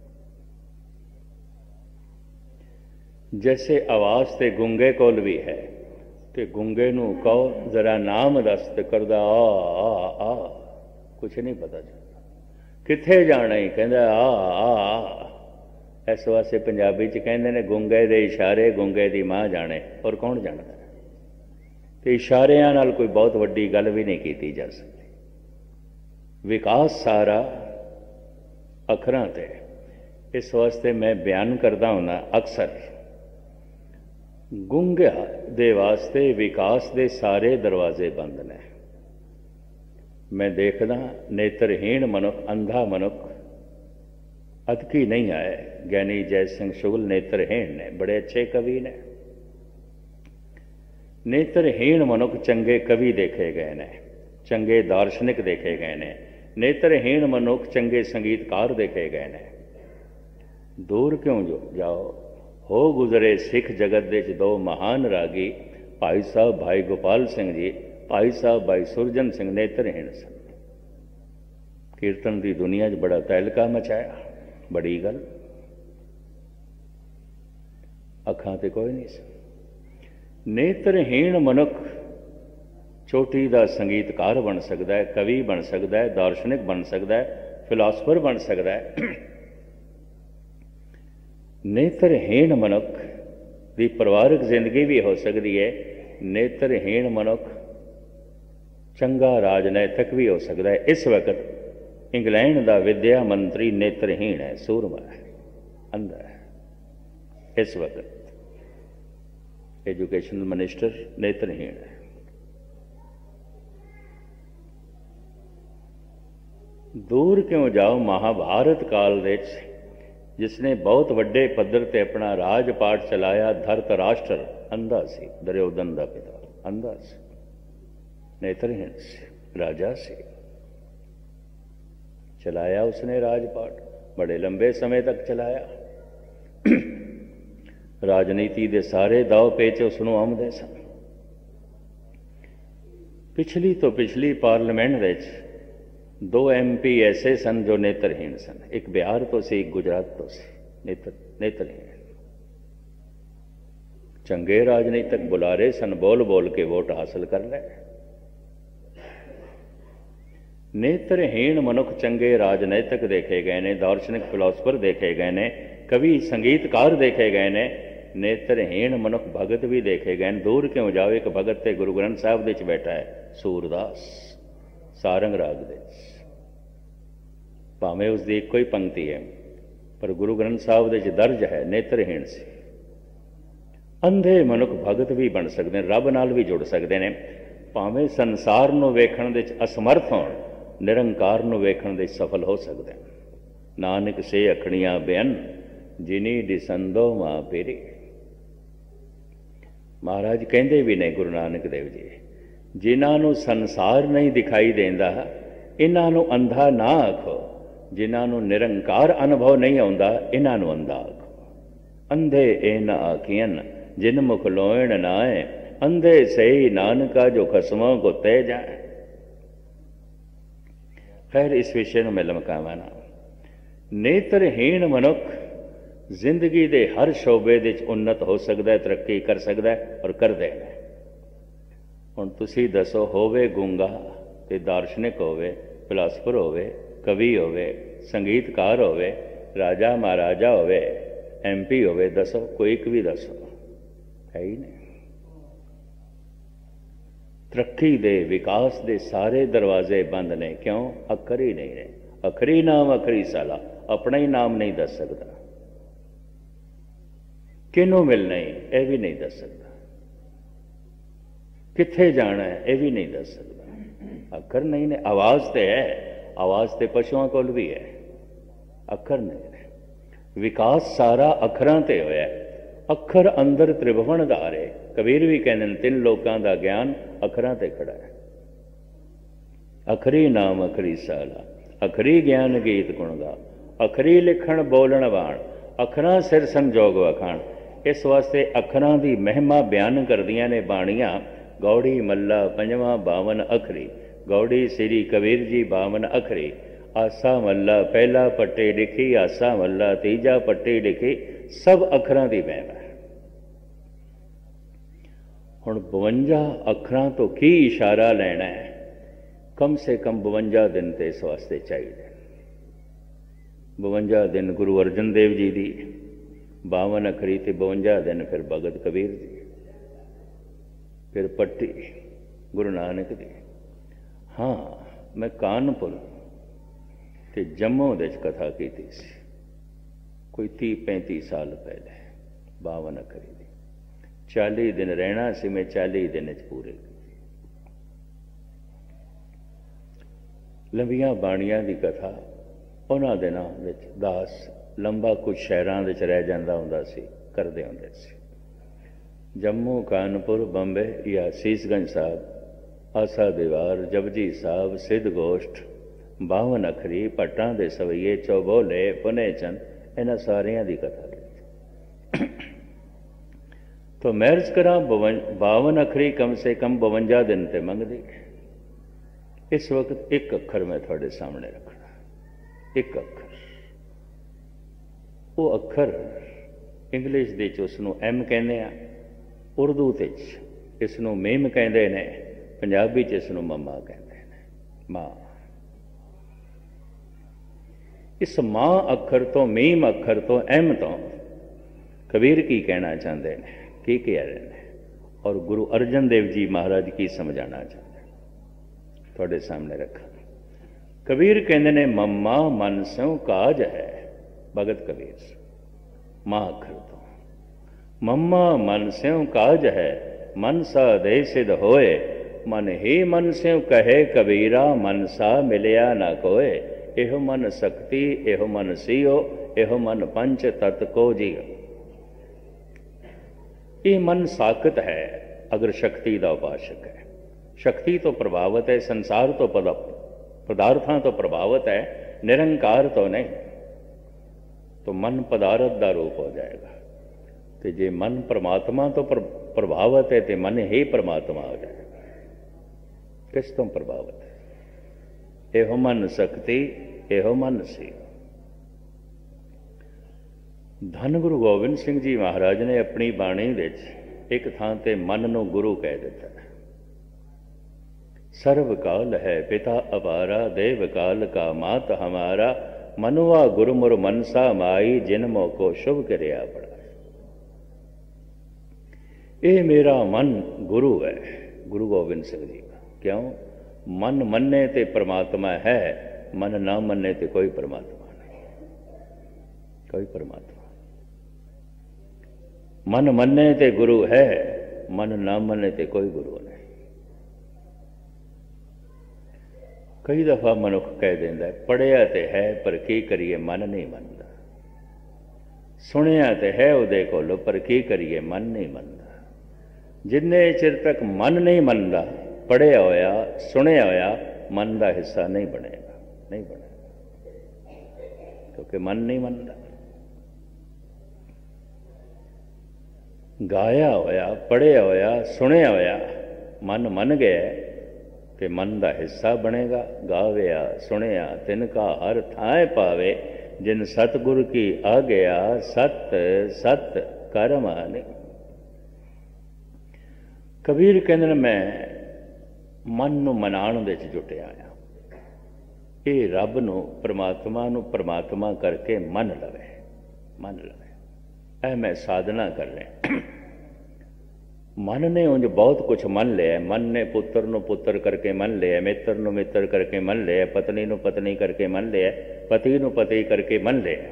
जैसे आवाज़ ते गुंगे कोल भी है, तो गुंगे नूं कहो जरा नाम दस, ते करदा आ आ आ, कुछ नहीं पता चलता। किथे जाना ही कहंदा आ आ। इस वास्ते पंजाबी च कहंदे ने गुंगे दे इशारे गुंगे दी मां जाने। और कौन जानता? तो इशारियां नाल कोई बहुत वड्डी गल भी नहीं की जा सकती। विकास सारा अखरां ते। इस वास्ते मैं बयान करता हूं अक्सर ਗੁੰਗਿਆ ਦੇ ਵਾਸਤੇ ਵਿਕਾਸ ਦੇ ਸਾਰੇ ਦਰਵਾਜ਼ੇ ਬੰਦ ਨੇ। ਮੈਂ ਦੇਖਦਾ ਨੇਤਰਹੀਣ ਮਨੁੱਖ, ਅੰਧਾ ਮਨੁੱਖ ਅਤਕੀ ਨਹੀਂ ਆਏ। ਗਿਆਨੀ ਜੈ ਸਿੰਘ ਸ਼ੁਗਲ ਨੇਤਰਹੀਣ ਨੇ, ਬੜੇ ਅੱਛੇ ਕਵੀ ਨੇ। ਨੇਤਰਹੀਣ ਮਨੁੱਖ ਚੰਗੇ ਕਵੀ ਦੇਖੇ ਗਏ ਨੇ, ਚੰਗੇ ਦਾਰਸ਼ਨਿਕ ਦੇਖੇ ਗਏ ਨੇ। ਨੇਤਰਹੀਣ ਮਨੁੱਖ ਚੰਗੇ ਸੰਗੀਤਕਾਰ ਦੇਖੇ ਗਏ ਨੇ। ਦੂਰ ਕਿਉਂ ਜੋ ਜਾਓ, ਹੋ ਗੁਜ਼ਰੇ ਸਿੱਖ ਜਗਤ ਦੇ ਚ ਦੋ ਮਹਾਨ ਰਾਗੀ, ਭਾਈ ਸਾਹਿਬ ਭਾਈ ਗੋਪਾਲ ਸਿੰਘ ਜੀ, ਭਾਈ ਸਾਹਿਬ ਭਾਈ ਸੁਰਜਨ ਸਿੰਘ ਨੇਤਰਹੀਣ ਸਨ। ਕੀਰਤਨ ਦੀ ਦੁਨੀਆ 'ਚ ਬੜਾ ਤਹਿਲਕਾ ਮਚਾਇਆ, ਬੜੀ ਗੱਲ। ਅੱਖਾਂ ਤੇ ਕੋਈ ਨਹੀਂ ਸੀ। ਨੇਤਰਹੀਣ ਮਨੁੱਖ ਚੋਟੀ ਦਾ ਸੰਗੀਤਕਾਰ ਬਣ ਸਕਦਾ ਹੈ, ਕਵੀ ਬਣ ਸਕਦਾ ਹੈ, ਦਾਰਸ਼ਨਿਕ ਬਣ ਸਕਦਾ ਹੈ, ਫਿਲਾਸਫਰ ਬਣ ਸਕਦਾ ਹੈ। ਨੇਤਰਹੀਣ ਮਨੁੱਖ ਦੀ ਪਰਿਵਾਰਕ ਜ਼ਿੰਦਗੀ ਵੀ ਹੋ ਸਕਦੀ ਹੈ। ਨੇਤਰਹੀਣ ਮਨੁੱਖ ਚੰਗਾ ਰਾਜਨੀਤਿਕ ਵੀ ਹੋ ਸਕਦਾ ਹੈ। ਇਸ ਵਕਤ ਇੰਗਲੈਂਡ ਦਾ ਵਿਦਿਆ ਮੰਤਰੀ ਨੇਤਰਹੀਣ ਹੈ, ਸੂਰਮਾ ਹੈ, ਅੰਧਾ ਹੈ। ਇਸ ਵਕਤ ਐਜੂਕੇਸ਼ਨ ਮਿਨਿਸਟਰ ਨੇਤਰਹੀਣ ਹੈ। ਦੂਰ ਕਿਉਂ ਜਾਓ, ਮਹਾਭਾਰਤ ਕਾਲ ਵਿੱਚ ਜਿਸਨੇ ਬਹੁਤ ਵੱਡੇ ਪੱਧਰ ਤੇ ਆਪਣਾ ਰਾਜ ਪਾਟ ਚਲਾਇਆ, ਧਰਤ ਰਾਸ਼ਟਰ ਅੰਧਾ ਸੀ। ਦੁਰਯੋਧਨ ਦਾ ਪਿਤਾ ਅੰਧਾ ਸੀ, ਨੇਤਰਹੀਣ ਸੀ, ਰਾਜਾ ਸੀ। ਚਲਾਇਆ ਉਸਨੇ ਰਾਜ ਪਾਟ, ਬੜੇ ਲੰਬੇ ਸਮੇਂ ਤੱਕ ਚਲਾਇਆ। ਰਾਜਨੀਤੀ ਦੇ ਸਾਰੇ ਦਾਅ ਪੇਚ ਉਸ ਨੂੰ ਆਉਂਦੇ ਸਨ। ਪਿਛਲੀ ਤੋਂ ਪਿਛਲੀ ਪਾਰਲੀਮੈਂਟ ਵਿੱਚ ਦੋ ਐਮ ਪੀ ਐਸੇ ਸਨ ਜੋ ਨੇਤਰਹੀਣ ਸਨ। ਇੱਕ ਬਿਹਾਰ ਤੋਂ ਸੀ, ਇੱਕ ਗੁਜਰਾਤ ਤੋਂ ਸੀ। ਨੇਤਰ ਨੇਤਰਹੀਣ ਚੰਗੇ ਰਾਜਨੀਤਿਕ ਬੁਲਾਰੇ ਸਨ, ਬੋਲ ਬੋਲ ਕੇ ਵੋਟ ਹਾਸਲ ਕਰ ਲਏ। ਨੇਤਰਹੀਣ ਮਨੁੱਖ ਚੰਗੇ ਰਾਜਨੀਤਿਕ ਦੇਖੇ ਗਏ ਨੇ, ਦਾਰਸ਼ਨਿਕ ਫਿਲਾਸਫਰ ਦੇਖੇ ਗਏ ਨੇ, ਕਵੀ ਸੰਗੀਤਕਾਰ ਦੇਖੇ ਗਏ ਨੇ। ਨੇਤਰਹੀਣ ਮਨੁੱਖ ਭਗਤ ਵੀ ਦੇਖੇ ਗਏ ਨੇ। ਦੂਰ ਕਿਉਂ ਜਾਓ, ਇੱਕ ਭਗਤ ਤੇ ਗੁਰੂ ਗ੍ਰੰਥ ਸਾਹਿਬ ਦੇ ਵਿੱਚ ਬੈਠਾ ਹੈ, ਸੂਰਦਾਸ, ਸਾਰੰਗ ਰਾਗ ਦੇ। ਭਾਵੇਂ ਉਸਦੀ ਇੱਕੋ ਹੀ ਪੰਕਤੀ ਹੈ, ਪਰ ਗੁਰੂ ਗ੍ਰੰਥ ਸਾਹਿਬ ਦੇ ਵਿੱਚ ਦਰਜ ਹੈ ਨੇਤਰਹੀਣ ਸੀ। ਅੰਧੇ ਮਨੁੱਖ ਭਗਤ ਵੀ ਬਣ ਸਕਦੇ ਨੇ, ਰੱਬ ਨਾਲ ਵੀ ਜੁੜ ਸਕਦੇ ਨੇ। ਭਾਵੇਂ ਸੰਸਾਰ ਨੂੰ ਵੇਖਣ ਦੇ ਵਿੱਚ ਅਸਮਰਥ ਹੋਣ, ਨਿਰੰਕਾਰ ਨੂੰ ਵੇਖਣ ਦੇ ਸਫਲ ਹੋ ਸਕਦੇ ਨੇ। ਨਾਨਕ ਸੇ ਅਖਣੀਆਂ ਬੇਅਨ ਜਿਨੀ ਦਿਸੰਦੋ ਮਾਂ ਪੇਰੀ। ਮਹਾਰਾਜ ਕਹਿੰਦੇ ਵੀ ਨੇ ਗੁਰੂ ਨਾਨਕ ਦੇਵ ਜੀ, ਜਿਨ੍ਹਾਂ ਨੂੰ ਸੰਸਾਰ ਨਹੀਂ ਦਿਖਾਈ ਦਿੰਦਾ ਇਹਨਾਂ ਨੂੰ ਅੰਧਾ ਨਾ ਆਖੋ, ਜਿਨ੍ਹਾਂ ਨੂੰ ਨਿਰੰਕਾਰ ਅਨੁਭਵ ਨਹੀਂ ਆਉਂਦਾ ਇਹਨਾਂ ਨੂੰ ਅੰਧਾ ਆਖੋ। ਅੰਧੇ ਇਹ ਨਾ ਆਖੀਆਂ ਜਿਨ ਮੁਖ ਲੋਇਣ ਨਾਏ, ਅੰਧੇ ਸਹੀ ਨਾਨਕਾ ਜੋ ਖਸਮਾਂ ਕੋ ਤੈ ਜਾਏ। ਖੈਰ, ਇਸ ਵਿਸ਼ੇ ਨੂੰ ਮੈਂ ਲਮਕਾਵਾਂ ਨਾ। ਨੇਤਰਹੀਣ ਮਨੁੱਖ ਜ਼ਿੰਦਗੀ ਦੇ ਹਰ ਸ਼ੋਬੇ ਦੇ ਵਿੱਚ ਉੱਨਤ ਹੋ ਸਕਦਾ ਹੈ, ਤਰੱਕੀ ਕਰ ਸਕਦਾ ਹੈ, ਔਰ ਕਰਦੇ ਨੇ। ਹੁਣ ਤੁਸੀਂ ਦੱਸੋ, ਹੋਵੇ ਗੂੰਗਾ ਤੇ ਦਾਰਸ਼ਨਿਕ ਹੋਵੇ, ਫਿਲਾਸਫਰ ਹੋਵੇ, ਕਵੀ ਹੋਵੇ, ਸੰਗੀਤਕਾਰ ਹੋਵੇ, ਰਾਜਾ ਮਹਾਰਾਜਾ ਹੋਵੇ, ਐਮ ਪੀ ਹੋਵੇ, ਦੱਸੋ ਕੋਈ ਇੱਕ ਵੀ ਦੱਸੋ, ਹੈ ਹੀ ਨਹੀਂ। ਤਰੱਕੀ ਦੇ ਵਿਕਾਸ ਦੇ ਸਾਰੇ ਦਰਵਾਜ਼ੇ ਬੰਦ ਨੇ। ਕਿਉਂ? ਅੱਖਰ ਹੀ ਨਹੀਂ ਨੇ। ਅਖਰੀ ਨਾਮ ਅਖਰੀ ਸਾਲਾ, ਆਪਣਾ ਹੀ ਨਾਮ ਨਹੀਂ ਦੱਸ ਸਕਦਾ। ਕਿਹਨੂੰ ਮਿਲਣਾ ਹੈ ਇਹ ਵੀ ਨਹੀਂ ਦੱਸ ਸਕਦਾ। ਕਿੱਥੇ ਜਾਣਾ ਹੈ ਇਹ ਵੀ ਨਹੀਂ ਦੱਸ ਸਕਦਾ। ਅੱਖਰ ਨਹੀਂ ਨੇ। ਆਵਾਜ਼ ਤੇ ਹੈ, ਆਵਾਜ਼ ਤੇ ਪਸ਼ੂਆਂ ਕੋਲ ਵੀ ਹੈ, ਅੱਖਰ ਨਹੀਂ ਨੇ। ਵਿਕਾਸ ਸਾਰਾ ਅੱਖਰਾਂ ਤੇ ਹੋਇਆ। ਅੱਖਰ ਅੰਦਰ ਤ੍ਰਿਭਵਨ ਧਾਰੇ। ਕਬੀਰ ਵੀ ਕਹਿੰਦੇ ਨੇ, ਤਿੰਨ ਲੋਕਾਂ ਦਾ ਗਿਆਨ ਅੱਖਰਾਂ ਤੇ ਖੜਾ ਹੈ। ਅਖਰੀ ਨਾਮ ਅਖਰੀ ਸਾਲਾ, ਅਖਰੀ ਗਿਆਨ ਗੀਤ ਗੁਣ ਗਾ, ਅਖਰੀ ਲਿਖਣ ਬੋਲਣ ਵਾਣ, ਅੱਖਰਾਂ ਸਿਰ ਸੰਜੋਗ ਵਖਾਣ। ਇਸ ਵਾਸਤੇ ਅੱਖਰਾਂ ਦੀ ਮਹਿਮਾ ਬਿਆਨ ਕਰਦੀਆਂ ਨੇ ਬਾਣੀਆਂ। ਗੌੜੀ ਮੱਲਾ ਪੰਜਵਾਂ ਬਾਵਨ ਅਖਰੀ, ਗੌੜੀ ਸ੍ਰੀ ਕਬੀਰ ਜੀ ਬਾਵਨ ਅਖਰੀ। ਆਸਾ ਮੱਲਾ ਪਹਿਲਾ ਪੱਟੀ ਲਿਖੀ, ਆਸਾ ਮੱਲਾ ਤੀਜਾ ਪੱਟੀ ਲਿਖੀ। ਸਭ ਅੱਖਰਾਂ ਦੀ ਮਹਿਮਾ। ਹੁਣ ਬਵੰਜਾ ਅੱਖਰਾਂ ਤੋਂ ਕੀ ਇਸ਼ਾਰਾ ਲੈਣਾ ਹੈ? ਕਮ ਸੇ ਕਮ ਬਵੰਜਾ ਦਿਨ ਤੇ ਇਸ ਵਾਸਤੇ ਚਾਹੀਦੇ। ਬਵੰਜਾ ਦਿਨ ਗੁਰੂ ਅਰਜਨ ਦੇਵ ਜੀ ਦੀ ਬਾਵਨ ਅਖਰੀ ਤੇ ਬਵੰਜਾ ਦਿਨ ਫਿਰ ਭਗਤ ਕਬੀਰ ਜੀ, ਫਿਰ ਪੱਟੀ ਗੁਰੂ ਨਾਨਕ ਦੀ। ਹਾਂ, ਮੈਂ ਕਾਨਪੁਰ ਤੇ ਜੰਮੂ ਦੇ 'ਚ ਕਥਾ ਕੀਤੀ ਸੀ ਕੋਈ ਤੀਹ ਪੈਂਤੀ ਸਾਲ ਪਹਿਲੇ, ਬਾਵਨ ਅਖਰੀ ਦੀ। चाली दिन रहना सी, मैं चाली दिन च पूरे। लंबियां बाणियां की कथा उन्हां दिनां विच दास लंबा कुछ शहरां विच रह जांदा हुंदा सी, करदे हुंदे सी। जम्मू, कानपुर, बंबे या सीसगंज साहब, आसा दीवार, जपजी साहब, सिद्ध गोष्ठ, बावन अखरी, भट्टां दे सवैये, चौबोले, पुने चंद, इन्हां सारियां दी कथा। तो मैरिज करा बावन अखरी कम से कम बवंजा दिन ते मंगदी। इस वक्त एक अखर मैं थोड़े सामने रखना, एक अखर। वो अखर इंग्लिश दे च उसनूं एम कहते हैं, उर्दू ते इसनूं मेम कहते हैं, पंजाबी च इसनूं मम्मा कहते हैं, माँ। इस माँ अखर तो, मीम अखर तो, एम तो कबीर की कहना चाहते हैं, की कह रहे हैं, और गुरु अर्जन देव जी महाराज की समझाना चाहते हैं, थोड़े सामने रखा। कबीर कहते ने मम्मा मन स्यों काज है, भगत कबीर। मां अखर तो मम्मा मन स्यों काज है, मन सा दे सिद्ध होए, मन ही मन स्यों कहे कबीरा, मन सा मिलिया ना कोय। एहो मन शक्ति, एहो मन सीओ, एहो मन पंच तत् को जियो। ये मन साकत है अगर शक्ति का उपासक है। शक्ति तो प्रभावित है, संसार तो पदार्थां तो प्रभावित है, निरंकार तो नहीं। तो मन पदार्थ का रूप हो जाएगा। तो जे मन परमात्मा तो प्रभावित है, तो मन ही परमात्मा हो जाएगा। किस तो प्रभावित है? एहो मन शक्ति, एहो मन सी। धन गुरु गोबिंद सिंह जी महाराज ने अपनी बाणी विच एक थां ते मन नूं गुरु कह दिता। सर्व काल है पिता अपारा, देव काल का मात हमारा, मनुआ गुरुमुर मनसा माई, जिनमो को शुभ करया पड़ा। ये मेरा मन गुरु है, गुरु गोबिंद सिंह जी का। क्यों? मन मन्ने ते परमात्मा है, मन ना मन्ने ते कोई परमात्मा नहीं, कोई परमात्मा। मन मन्ने ते गुरु है, मन ना मन्ने ते कोई गुरु नहीं। कई दफा मनुख कह देंदा है, पढ़िया तो है पर की करिए मन नहीं मनता, सुनिया तो है उहदे कोलों पर की करिए मन नहीं मनता। जिन्ने चिर तक मन नहीं मनता, पढ़िया होया सुनिया होया मन का हिस्सा नहीं बनेगा, नहीं बनेगा, क्योंकि मन नहीं मनता। गाया होया, पढ़िया होया, सुनिया होया, मन मन गया ते मन का हिस्सा बनेगा। गावया सुनिया तिनका हर थाए पावे, जिन सतगुरु की आ गया, सत सत कर माने। कबीर कहते मैं मन नूं मनाउण विच जुटिया आ। ये रब नूं परमात्मा नूं परमात्मा करके मन लवे, मन लवे। ऐ मैं साधना कर रहा। मन ने उंज बहुत कुछ मन लिया। मन ने पुत्र नूं पुत्र करके मन लिया, मित्र नूं मित्र करके मन लिया, पत्नी नूं पत्नी करके मन लिया, पति नूं पति करके मन लिया।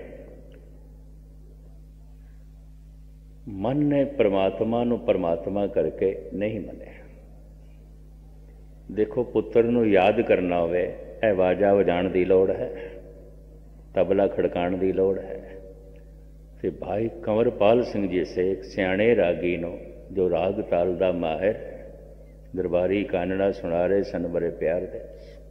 मन ने परमात्मा नूं परमात्मा करके नहीं मनिया। देखो पुत्र नूं याद करना होवे, ऐ वाजा वजाण दी लोड़ है, तबला खड़काण दी लोड़ है। ते भाई कंवरपाल सिंह जी से एक सियाणे रागी नूं जो राग ताल दा माहिर, दरबारी कानड़ा सुना रहे सन बड़े प्यार दे।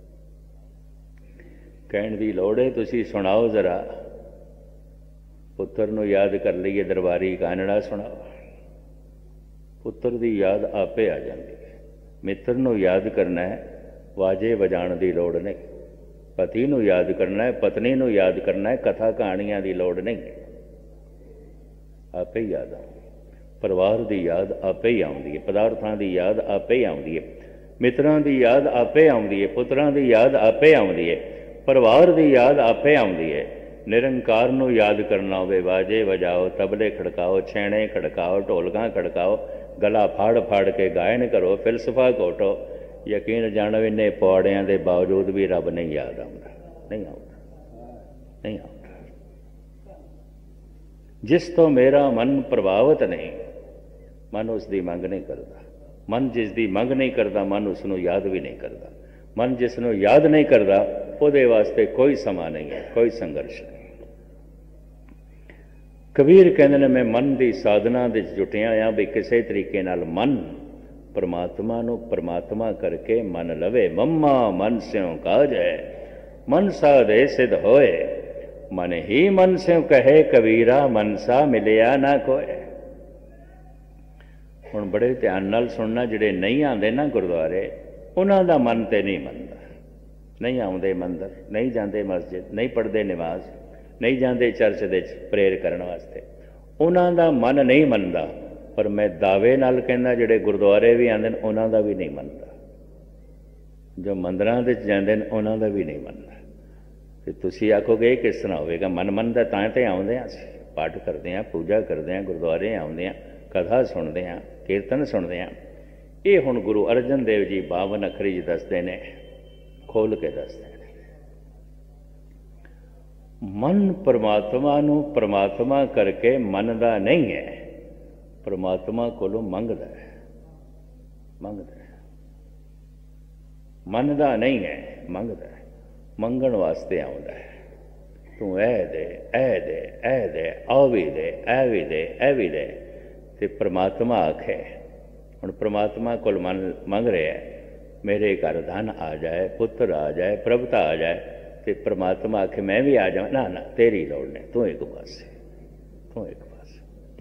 कहण दी लोड़ है, तुसीं सुनाओ जरा। पुत्र नूं याद कर लईए, दरबारी कानड़ा सुनाओ। पुत्र दी याद आपे आ जाती है। मित्र नूं याद करना है, वाजे वजाण दी लोड़ नहीं। पति नूं याद करना है, पत्नी नूं याद करना है, कथा कहानियां दी लोड़ नहीं, आपे ही याद आ। परिवार की याद आपे ही आउंदी है, पदार्थां की याद आपे ही आउंदी है, मित्रां की याद आपे आउंदी है, पुत्रां की याद आपे आउंदी है, परिवार की याद आपे आउंदी है। निरंकार नूं याद करना होवे, वाजे वजाओ, तबले खड़काओ, छैणे खड़काओ, ढोलकां खड़काओ, गला फाड़ फाड़ के गायन करो, फिलसफा घोटो। यकीन जानो इन्ने पौड़ियां दे बावजूद भी रब नहीं याद आउंदा, नहीं आउंदा, नहीं आउंदा। जिस तो मेरा मन प्रभावित नहीं, मन उसकी मंग नहीं करता। मन जिसकी मंग नहीं करता, मन उसनों याद भी नहीं करता। मन जिसनों याद नहीं करता, ਉਹਦੇ वास्ते कोई समा नहीं है, कोई संघर्ष नहीं। कबीर कहते हैं, मैं मन की साधना दे जुटिया आ भी किसी तरीके नाल मन परमात्मा नूं परमात्मा करके मन लवे। मम्मा मन स्यों काज है, मन सा दे सिद्ध होए। मन ही मन स्यों कहे कबीरा, मन सा मिलिया ना कोय। हुण बड़े ध्यान नाल सुनना, जिहड़े नहीं आते ना गुरुद्वारे, उन्हां दा मन ते नहीं मनदा। नहीं आउंदे मंदिर, नहीं जाते मस्जिद, नहीं पढ़ते नमाज, नहीं जाते चर्च दे प्रेयर करने वास्ते, उन्हां दा मन नहीं मनदा। पर मैं दावे नाल कहना, जिहड़े गुरुद्वारे भी आंदे ने उन्हां दा भी नहीं मनदा। जो मंदिरां दे जांदे ने उन्हां दा भी नहीं मनदा। ते तुसीं आखोगे किस तरह होवेगा? मन मनदा तां ते आउंदे आ, पाठ करदे आ, पूजा करदे आ, गुरुद्वारे आउंदे आ, कथा सुनदे आ, कीर्तन सुनदे आ। ये हुण गुरु अर्जन देव जी बावन अखरी जी दसदे ने, खोल के दसदे ने। मन परमात्मा नूं परमात्मा करके मनदा नहीं है, परमात्मा कोलों मंगदा है। मंगदा है, मनदा नहीं है, मंगदा है। मंगण वास्ते आउंदा है। तू ऐ दे, ऐ दे, ऐ दे, आ भी दे, ऐ भी दे, ऐ भी दे। ते परमात्मा आखे, हुण परमात्मा कोल मन मंग रहा है, मेरे घर धन आ जाए, पुत्र आ जाए, प्रभुता आ जाए। तो परमात्मा आखे मैं भी आ जाऊँ, ना ना तेरी लोड़ नहीं, तू एक पास, तू एक पास।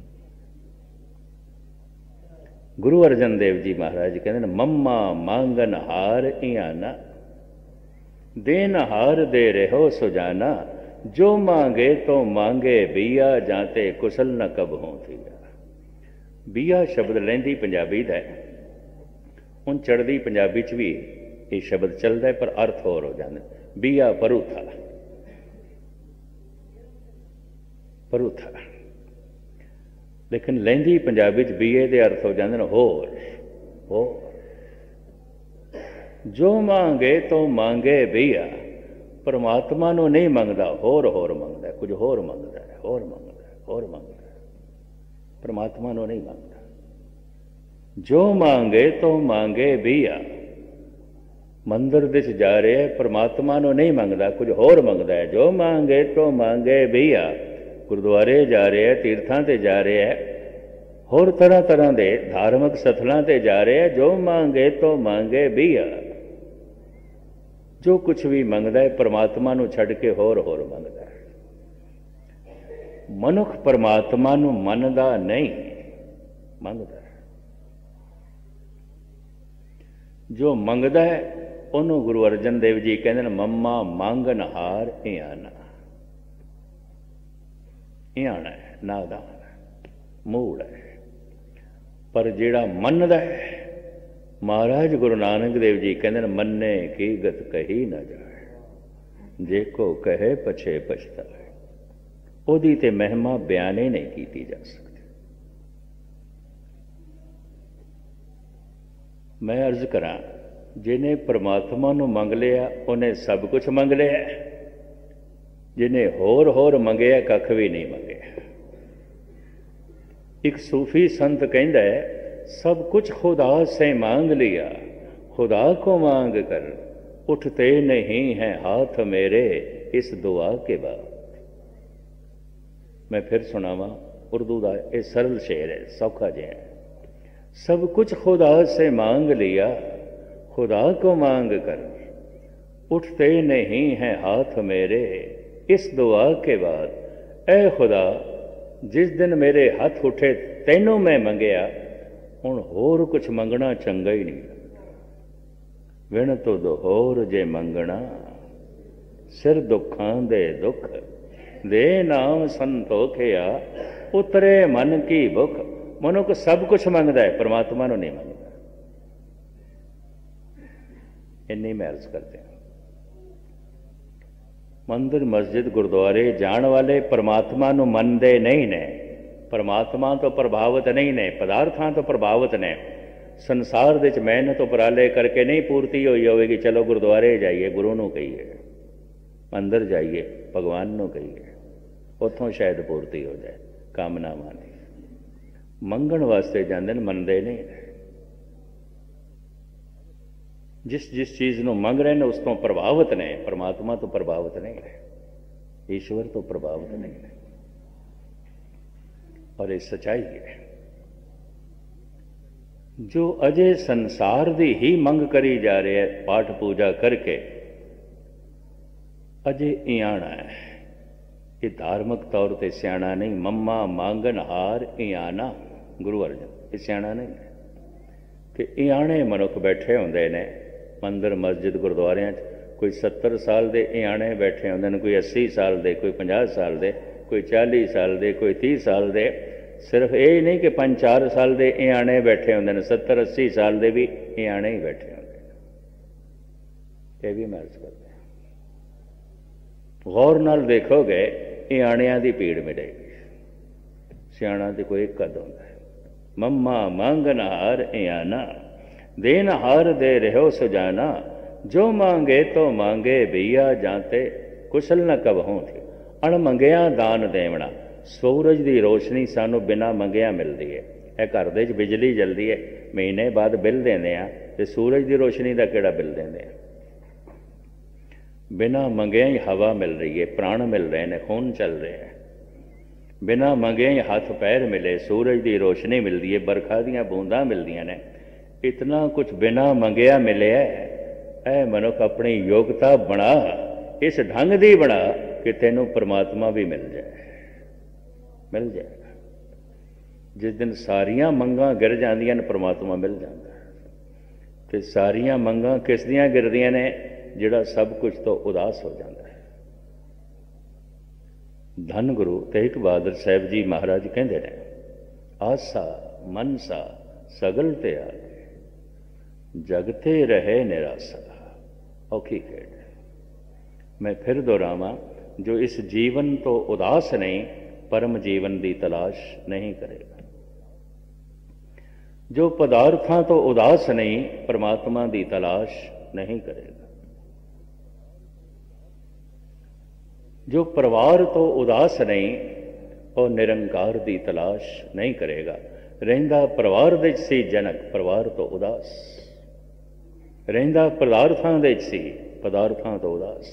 गुरु अर्जन देव जी महाराज कहते, मम्मा मांगन हार इयाना, देन हार दे रहो सुजाना। जो मांगे तो मांगे बिया, जाते कुशल न कब हों थिया। बिया शब्द लैंदी पंजाबी दा है, उन चढ़दी पंजाबी च भी ये शब्द चलता है, पर अर्थ होर हो जाते। बिया परूथा, परूथा, लेकिन लैंदी पंजाबी च बीए दे अर्थ हो जाते हैं होर होर। जो मांगे तो मांगे बिया, परमात्मा नूं नहीं मंगदा, होर होर मंगदा, कुछ होर मंगदा है, होर मंगदा है, होर मंगदा है, परमात्मा नूं नहीं मंगदा। जो मांगे तो मांगे बिया, मंदिर विच जा रहा है, परमात्मा नूं नहीं मंगदा, कुछ होर मंगदा है। जो मांगे तो मांगे बिया, गुरुद्वारे जा रहा है, तीर्थां ते जा रहा है, होर तरह तरह के धार्मिक सथलों ते जा रहा है। जो मांगे तो मांगे बिया, जो कुछ भी मंगदा है परमात्मा नूं छड्ड के होर होर मंगदा है। मनुख परमात्मा नूं मनदा नहीं, मंगदा है। जो मंगदा है उन्होंने गुरु अर्जन देव जी कहते हैं, मम्मा मांगन हार इयाना। इयाना है, नादान है, मूड़ है। पर जिहड़ा मनदा है, महाराज गुरु नानक देव जी कहते हैं, मन्ने की गत कही न जाए, जे को कहे पछे पछताए। ओदी ते महिमा बयान ही नहीं की जा सकती। मैं अर्ज करा, जिन्हें परमात्मा नूं मंग लिया उन्हें सब कुछ मंग लिया, जिन्हें होर होर मंगया कख भी नहीं मंगया। एक सूफी संत कहता है, सब कुछ खुदा से मांग लिया, खुदा को मांग कर उठते नहीं हैं हाथ मेरे इस दुआ के बाद। मैं फिर सुनावा, उर्दू का यह सरल शेर है, सौखा जिहा है। सब कुछ खुदा से मांग लिया, खुदा को मांग कर उठते नहीं हैं हाथ मेरे इस दुआ के बाद। ऐ खुदा, जिस दिन मेरे हाथ उठे तैनों मैं मंगया, हुण होर कुछ मंगना चंगा ही नहीं। विण तुद होर जे मंगना, सिर दुखां दे दुख, दे नाम संतोखिया, उतरे मन की भुख। मनुख सब कुछ मंगदा है, परमात्मा नूं नहीं मंगदा। इन्नी मैं अर्ज करते हैं। मंदिर मस्जिद गुरुद्वारे जाण वाले परमात्मा नूं मनदे नहीं ने, परमात्मा तो प्रभावित नहीं ने, पदार्थां तो प्रभावित ने। संसार दे विच मेहनत उपराले करके नहीं पूर्ति होई होवेगी, चलो गुरुद्वारे जाइए, गुरु नूं कहिए, मंदिर जाइए, भगवान नूं कहिए, उत्थों शायद पूर्ति हो जाए कामनावां दी। ਮੰਗਣ ਵਾਸਤੇ ਜਾਂਦੇ ਨੇ, ਮੰਨਦੇ ਨਹੀਂ। ਜਿਸ ਜਿਸ ਚੀਜ਼ ਨੂੰ ਮੰਗ ਰਹੇ ਨੇ ਉਸ ਤੋਂ ਪ੍ਰਭਾਵਿਤ ਨੇ, ਪਰਮਾਤਮਾ ਤੋਂ ਪ੍ਰਭਾਵਿਤ ਨਹੀਂ ਨੇ, ਈਸ਼ਵਰ ਤੋਂ ਪ੍ਰਭਾਵਿਤ ਨਹੀਂ ਨੇ। ਔਰ ਇਹ ਸੱਚਾਈ ਹੈ। ਜੋ ਅਜੇ ਸੰਸਾਰ ਦੀ ਹੀ ਮੰਗ ਕਰੀ ਜਾ ਰਿਹਾ ਹੈ, ਪਾਠ ਪੂਜਾ ਕਰਕੇ, ਅਜੇ ਇਆਣਾ ਹੈ। ਇਹ ਧਾਰਮਿਕ ਤੌਰ ਤੇ ਸਿਆਣਾ ਨਹੀਂ। ਮੰਮਾ ਮੰਗਣ ਹਾਰ ਇਆਣਾ, ਗੁਰੂ ਅਰਜਨ, ਇਹ ਸਿਆਣਾ ਨਹੀਂ ਹੈ। ਕਿ ਇਆਣੇ ਮਨੁੱਖ ਬੈਠੇ ਹੁੰਦੇ ਨੇ ਮੰਦਰ ਮਸਜਿਦ ਗੁਰਦੁਆਰਿਆਂ 'ਚ। ਕੋਈ ਸੱਤਰ ਸਾਲ ਦੇ ਇਆਣੇ ਬੈਠੇ ਹੁੰਦੇ ਨੇ, ਕੋਈ ਅੱਸੀ ਸਾਲ ਦੇ, ਕੋਈ ਪੰਜਾਹ ਸਾਲ ਦੇ, ਕੋਈ ਚਾਲੀ ਸਾਲ ਦੇ, ਕੋਈ ਤੀਹ ਸਾਲ ਦੇ। ਸਿਰਫ ਇਹ ਨਹੀਂ ਕਿ ਪੰਜ ਚਾਰ ਸਾਲ ਦੇ ਇਆਣੇ ਬੈਠੇ ਹੁੰਦੇ ਨੇ, ਸੱਤਰ ਅੱਸੀ ਸਾਲ ਦੇ ਵੀ ਇਆਣੇ ਹੀ ਬੈਠੇ ਹੁੰਦੇ ਨੇ। ਇਹ ਵੀ ਮੈਂ ਅਰਜ਼ ਕਰਦਾ, ਗੌਰ ਨਾਲ ਦੇਖੋਗੇ ਇਆਣਿਆਂ ਦੀ ਭੀੜ ਮਿਲੇਗੀ, ਸਿਆਣਾ ਤੇ ਕੋਈ ਇੱਕ ਅੱਧ ਹੁੰਦਾ ਹੈ। ਮੰਮਾ ਮੰਗਨ ਹਾਰ ਇਆਣਾ, ਦੇਨ ਹਾਰ ਦੇ ਰਹੋ ਸੁਜਾਨਾ, ਜੋ ਮੰਗੇ ਤੋ ਮੰਗੇ ਭਈਆ ਜਾਂਤੇ, ਕੁਸ਼ਲ ਨ ਕਬਹੋਂ ਥੀ। ਅਣ ਮੰਗਿਆ ਦਾਨ ਦੇਵਣਾ। ਸੂਰਜ ਦੀ ਰੋਸ਼ਨੀ ਸਾਨੂੰ ਬਿਨਾਂ ਮੰਗਿਆ ਮਿਲਦੀ ਹੈ। ਇਹ ਘਰ ਦੇ 'ਚ ਬਿਜਲੀ ਜਲਦੀ ਹੈ, ਮਹੀਨੇ ਬਾਅਦ ਬਿੱਲ ਦਿੰਦੇ ਆ, ਤੇ ਸੂਰਜ ਦੀ ਰੋਸ਼ਨੀ ਦਾ ਕਿਹੜਾ ਬਿੱਲ ਦਿੰਦੇ ਆ? ਬਿਨਾਂ ਮੰਗਿਆ ਹੀ ਹਵਾ ਮਿਲ ਰਹੀ ਹੈ, ਪ੍ਰਾਣ ਮਿਲ ਰਹੇ ਨੇ, ਖੂਨ ਚੱਲ ਰਿਹਾ ਹੈ। ਬਿਨਾਂ ਮੰਗਿਆ ਹੀ ਹੱਥ ਪੈਰ ਮਿਲੇ, ਸੂਰਜ ਦੀ ਰੋਸ਼ਨੀ ਮਿਲਦੀ ਹੈ, ਬਰਖਾ ਦੀਆਂ ਬੂੰਦਾਂ ਮਿਲਦੀਆਂ ਨੇ। ਇਤਨਾ ਕੁਛ ਬਿਨਾਂ ਮੰਗਿਆ ਮਿਲਿਆ। ਇਹ ਮਨੁੱਖ ਆਪਣੀ ਯੋਗਤਾ ਬਣਾ, ਇਸ ਢੰਗ ਦੀ ਬਣਾ ਕਿ ਤੈਨੂੰ ਪਰਮਾਤਮਾ ਵੀ ਮਿਲ ਜਾਏ, ਮਿਲ ਜਾਏਗਾ। ਜਿਸ ਦਿਨ ਸਾਰੀਆਂ ਮੰਗਾਂ ਗਿਰ ਜਾਂਦੀਆਂ ਨੇ, ਪਰਮਾਤਮਾ ਮਿਲ ਜਾਂਦਾ। ਤੇ ਸਾਰੀਆਂ ਮੰਗਾਂ ਕਿਸ ਦੀਆਂ ਗਿਰਦੀਆਂ ਨੇ? ਜਿਹੜਾ ਸਭ ਕੁਝ ਤੋਂ ਉਦਾਸ ਹੋ ਜਾਂਦਾ ਹੈ। ਧੰਨ ਗੁਰੂ ਤੇਗ ਬਹਾਦਰ ਸਾਹਿਬ ਜੀ ਮਹਾਰਾਜ ਕਹਿੰਦੇ ਨੇ, ਆਸਾ ਮਨਸਾ ਸਗਲ ਤੇ ਆ, ਜਗਤੇ ਰਹੇ ਨਿਰਾਸਾ। ਔਖੀ ਖੇਡ। ਮੈਂ ਫਿਰ ਦੁਹਰਾਵਾਂ, ਜੋ ਇਸ ਜੀਵਨ ਤੋਂ ਉਦਾਸ ਨਹੀਂ, ਪਰਮ ਜੀਵਨ ਦੀ ਤਲਾਸ਼ ਨਹੀਂ ਕਰੇਗਾ। ਜੋ ਪਦਾਰਥਾਂ ਤੋਂ ਉਦਾਸ ਨਹੀਂ, ਪਰਮਾਤਮਾ ਦੀ ਤਲਾਸ਼ ਨਹੀਂ ਕਰੇਗਾ। ਜੋ ਪਰਿਵਾਰ ਤੋਂ ਉਦਾਸ ਨਹੀਂ, ਉਹ ਨਿਰੰਕਾਰ ਦੀ ਤਲਾਸ਼ ਨਹੀਂ ਕਰੇਗਾ। ਰਹਿੰਦਾ ਪਰਿਵਾਰ ਦੇ 'ਚ ਸੀ ਜਨਕ, ਪਰਿਵਾਰ ਤੋਂ ਉਦਾਸ। ਰਹਿੰਦਾ ਪਦਾਰਥਾਂ ਦੇ 'ਚ ਸੀ, ਪਦਾਰਥਾਂ ਤੋਂ ਉਦਾਸ।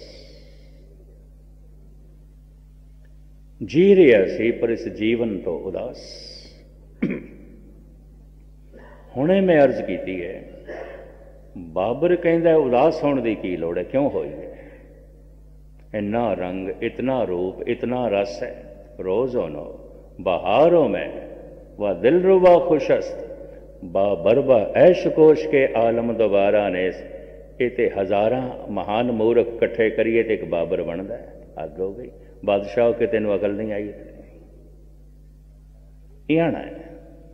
ਜੀ ਰਿਹਾ ਸੀ ਪਰ ਇਸ ਜੀਵਨ ਤੋਂ ਉਦਾਸ। ਹੁਣੇ ਮੈਂ ਅਰਜ਼ ਕੀਤੀ ਹੈ, ਬਾਬਰ ਕਹਿੰਦਾ ਉਦਾਸ ਹੋਣ ਦੀ ਕੀ ਲੋੜ ਹੈ, ਕਿਉਂ ਹੋਈ ਹੈ? ਇੰਨਾ ਰੰਗ, ਇਤਨਾ ਰੂਪ, ਇਤਨਾ ਰਸ ਹੈ। ਰੋਜ਼ ਹੋਨੋ ਬਹਾਰੋਂ ਮੈਂ व दिल रुबा खुशस्त बा बरबा ऐश कोश के आलम दोबारा नेस। ये तो हज़ारा महान मूर्ख इकट्ठे करिए तो एक बाबर बनता है। हद हो गई बादशाह के, तेन अकल नहीं आई। आना है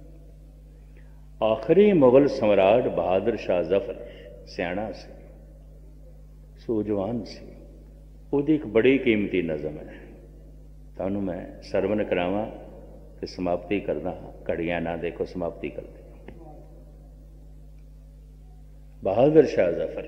आखिरी मुगल सम्राट बहादुर शाह जफर सियाणा से, सूझवान सी। ਉਹਦੀ एक बड़ी कीमती नज़म है, ਤੁਹਾਨੂੰ मैं ਸਰਵਨ करावां ਤੇ समाप्ति करदा हाँ। घड़ियां ना देखो, समाप्ति कर दे। बहादुर शाह जफर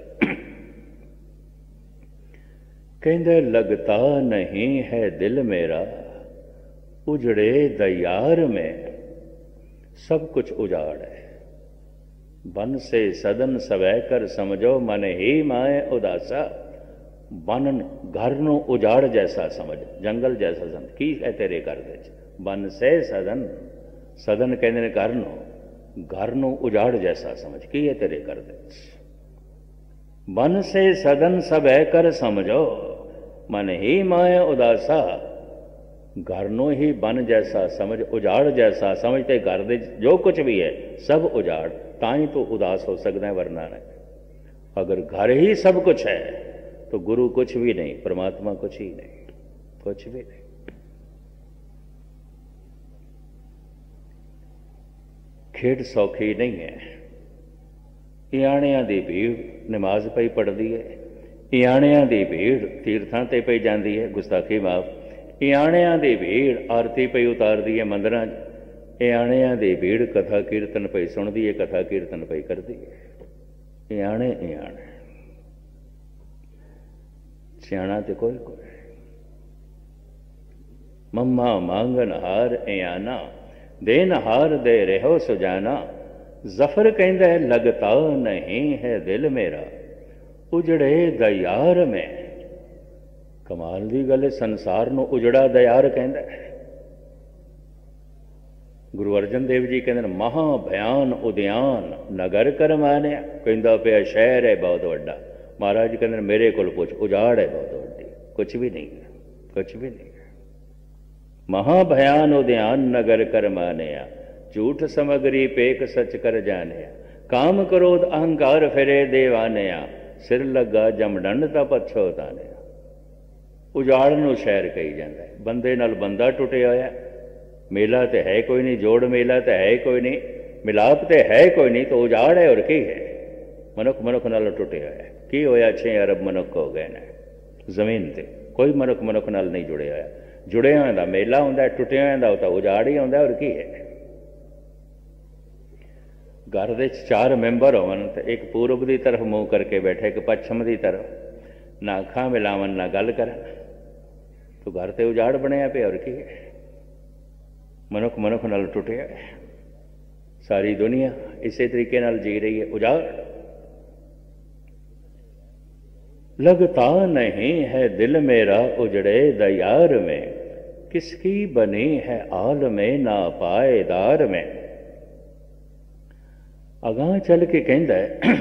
कहंदे, लगता नहीं है दिल मेरा उजड़े दयार में, सब कुछ उजाड़ है। बन से सदन सवै कर समझो, मन ही माए उदासा। बन घर नूं उजाड़ जैसा समझ, जंगल जैसा समझ। की है तेरे घर दे बन से सदन, सदन कहते हैं घर नूं, घर नूं उजाड़ जैसा समझ। की है तेरे घर दे बन से सदन सब है कर समझो, मन ही माए उदासा। घर नूं ही बन जैसा समझ, उजाड़ जैसा समझते। घर दे जो कुछ भी है सब उजाड़, तां ही तो उदास हो सकता है, वरना नहीं। अगर घर ही सब कुछ है तो गुरु कुछ भी नहीं, परमात्मा कुछ ही नहीं, कुछ भी नहीं। खेड सौखी नहीं है। इयाणियां दी भीड़ नमाज पई पढ़दी है, इयाणियां दी भीड़ तीर्थां ते पई जांदी है, गुस्ताखी माफ। इयाणियां दी भीड़ आरती पई उतारदी है मंदिरां, इयाणियां दी भीड़ कथा कीर्तन पई सुणदी है, कथा कीर्तन पई करदी है। इयाणे इयाणे सियाणा ते कोई कोई। मम्मा मांगन हार इयाना, देन हार दे रहो सुजाना, जफर कहंदा है लगता नहीं है दिल मेरा, उजड़े दयार में। कमाल दी गल है, संसार नूं उजड़ा दयार कहंदा है। गुरु अर्जन देव जी कहते हैं महा भयान उद्यान नगर कर मानिया, कहता पिया शहर है बहुत वड्डा। महाराज कहते हैं मेरे को पुछ, उजाड़ है बहुत वड्डी, कुछ भी नहीं है, कुछ भी नहीं है। महा भयान उद्यान नगर कर मानिया, झूठ समगरी पेक सच कर जानिया, काम क्रोध अहंकार फिरे देवानिया, सिर लगा जमडंड ता पछोतानिया। उजाड़ नूं शहर कही जाता है। बंदे नाल बंदा टुटिया होया, मेला तो है कोई नहीं, जोड़ मेला तो है कोई नहीं, मिलाप तो है कोई नहीं, तो उजाड़ है और की है। मनुख मनुख नाल टुटिया है। की होया? छे अरब मनुख हो गए ने जमीन ते, कोई मनुख मनुख नाल नहीं जुड़िया होया। जुड़े होया दा मेला हुंदा, टुटिया होया दा तां उजाड़ ही हुंदा और की है। घर दे चार मैंबर होवन ते एक पूरब की तरफ मूँह करके बैठे, एक पश्चिम की तरफ, ना अखां मिलावन ना गल करन, तो घर ते उजाड़ बनया पे और की है। मनुख मनुख नाल टुटिया, सारी दुनिया इसे तरीके नाल जी रही है, उजाड़। लगता नहीं है दिल मेरा उजड़े दयार में, किसकी बनी है आल में ना पाएदार में। अगां चल के कहंदा है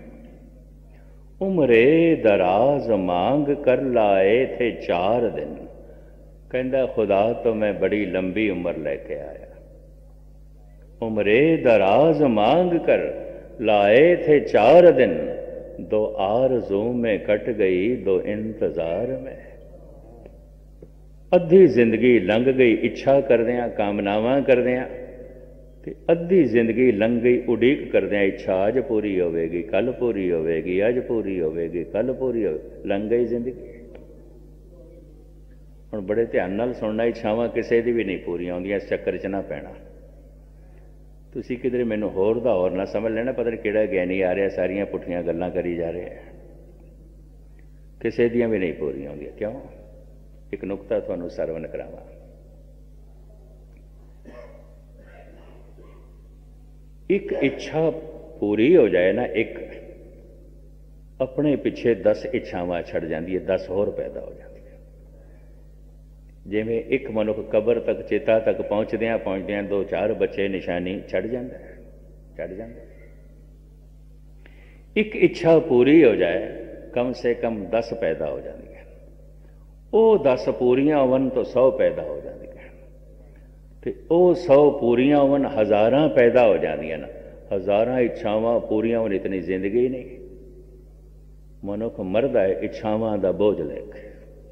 उम्रे दराज मांग कर लाए थे चार दिन, कहंदा खुदा तो मैं बड़ी लंबी उम्र लेके आया। उम्रे दराज मांग कर लाए थे चार दिन, दो आरज़ू में कट गई दो इंतजार में। अद्धी जिंदगी लंघ गई इच्छा करदियां, कामनावां करदियां, ते अद्धी जिंदगी लंघ गई उड़ीक करदियां, इच्छा अज पूरी होवेगी कल पूरी होवेगी, अज पूरी होवेगी कल पूरी हो, लंघ गई जिंदगी। हुण बड़े ध्यान नाल सुनना, इच्छावां किसी दी भी नहीं पूरियां होंदियां, इस चक्कर च ना पैना। तुसीं किधरे मैनू होर दा होर ना समझ लेना, पता नहीं किहड़ा ज्ञानी आ रहा, सारियां पुठियां गल्लां करी जा रहे हैं, किसी दियां भी नहीं पूरियां होंदियां। क्यों? एक नुकता तुहानूं सरवण करावां। एक इच्छा पूरी हो जाए ना, एक अपने पिछे दस इच्छावां छड़ जाती है, दस होर पैदा हो जाती है। जिमें एक मनुख कबर तक चेता तक पहुँचद्या पहुँचद्या दो चार बच्चे निशानी छड़ जाता है, छड़ जाता है। एक इच्छा पूरी हो जाए, कम से कम दस पैदा हो जाती है। वो दस पूरियां होवन तो सौ पैदा हो जाती है, तो वो सौ पूरियां होवन हज़ारां पैदा हो जाती ना। हज़ारां इच्छावां पूरियां होवन, इतनी जिंदगी नहीं। मनुख मरदा है इच्छावां दा बोझ लेके,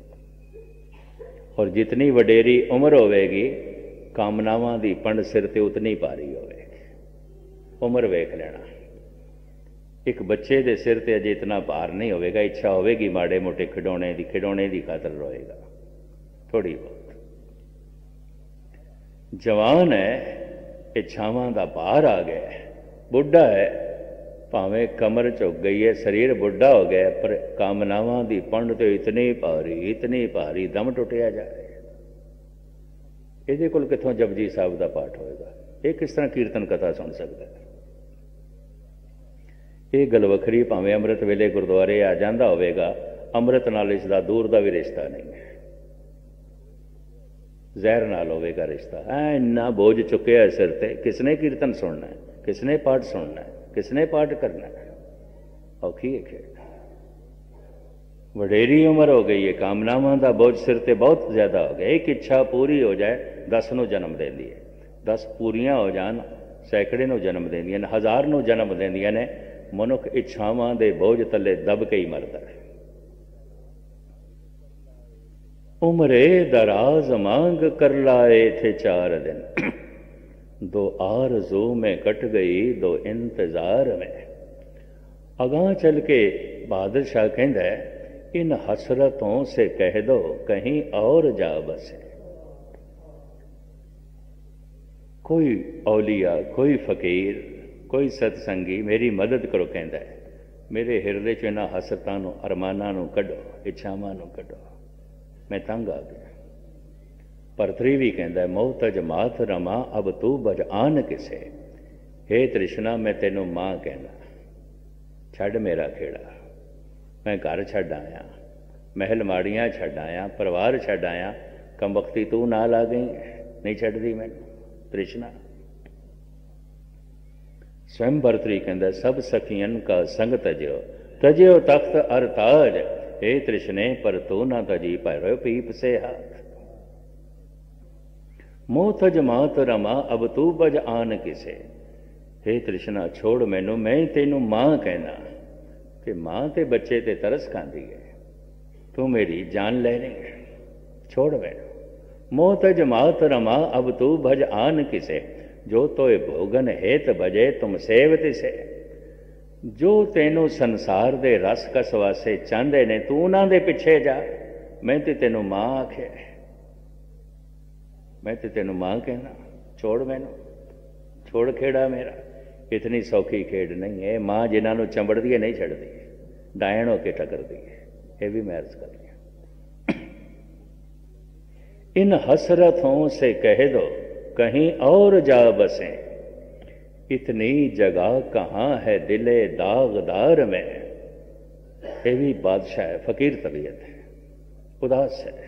और जितनी वडेरी उम्र होवेगी कामनावां दी पंड सिर ते उतनी भारी होवेगी। उम्र वेख लेना, एक बच्चे दे सिर ते अजे इतना भार नहीं होवेगा। इच्छा होवेगी माड़े मोटे खिडौने दी, खिडौने दी खातर रोएगा थोड़ी बहुत। जवान है, इच्छावां दा भार आ गया। बुढ़ा है, भावें कमर झुक गई है, शरीर बुढ़ा हो गया, पर कामनावां दी पंड तो इतनी भारी इतनी भारी, दम टुटिया जा रहा है। इहदे कोल कित्थों जपजी साहब दा पाठ होएगा? ये किस तरह कीर्तन कथा सुन सकता है? ये गल वखरी, भावें अमृत वेले गुरुद्वारे आ जांदा होवेगा, अमृत नाल इसदा दूर दा भी रिश्ता नहीं है, जहर नाल होवेगा रिश्ता। ऐ इन्ना बोझ चुकिया सिर ते, किसने कीर्तन सुनना है, किसने पाठ सुनना है, किसने पाठ करना है? औखी है खेड। वडेरी उम्र हो गई है, कामनावां दा बोझ सिर ते बहुत ज्यादा हो गया। एक इच्छा पूरी हो जाए दस नूं जन्म देंदी है, दस पूरियां हो जान सैकड़े नूं जन्म देंदियां ने, हज़ार नूं जन्म देंदियां ने। मनुख इच्छावां दे बोझ तले दब के ही मरदा है। उम्रे दराज मांग कर लाए थे चार दिन, दो आरज़ू में कट गई दो इंतजार में। अगां चल के बहादुर शाह कहंदा है, इन हसरतों से कह दो कहीं और जा बसे। कोई औलिया, कोई फकीर, कोई सतसंगी मेरी मदद करो, कहंदा है मेरे हिरदे च इन्हां हसरतां नूं, अरमानां नूं कढो, इच्छावां नूं कढो, मैं तंग आ गया। भरतरी भी कहता है मोह तज मात रमा अब तू बज आन किसे। हे तृष्णा मैं तेनों मां कहना, छड़ मेरा खेड़ा। मैं घर छड़ आया, महल माड़ियां छड़ आया, परिवार छड़ आया, कम वक्ती तू नाल आ गई, नहीं छड्डी मैनू तृष्णा। स्वयं भरतरी कहता सब सखियन का संग तजो, तजो तख्त अर ताज। हे तृष्णे पर तू ना तजी पैरो पीप से हाथ। मोह तज मात रमा अब तू बज आन किसे। हे तृष्णा छोड़ मैनू, मैं तेनू मां कहना कि मां ते बच्चे ते तरस खांदी है, तू मेरी जान ले रही, छोड़ मैनू। मोह तज मात रमा अब तू भज आन किसे। जो तोय भोगन हेत भजे तुम सेवत से। जो तेनू संसार दे रस कस वासे चाहते ने तू उन्हां दे पिछे जा। मैं ते तेनू मां आखे, मैं ते तेनू मां कहना, छोड़ मैनू, छोड़ खेड़ा मेरा। इतनी सौखी खेड नहीं है। मां जिन्होंने चंबड़दी है नहीं छड़ती, डायन होके टकरदी है। यह भी मैं अर्ज कर दिया। इन हसरतों से कह दो कहीं और जा बसे। इतनी जगह कहाँ है दिले दागदार में। यह भी बादशाह है, फकीर तबीयत है, उदास है,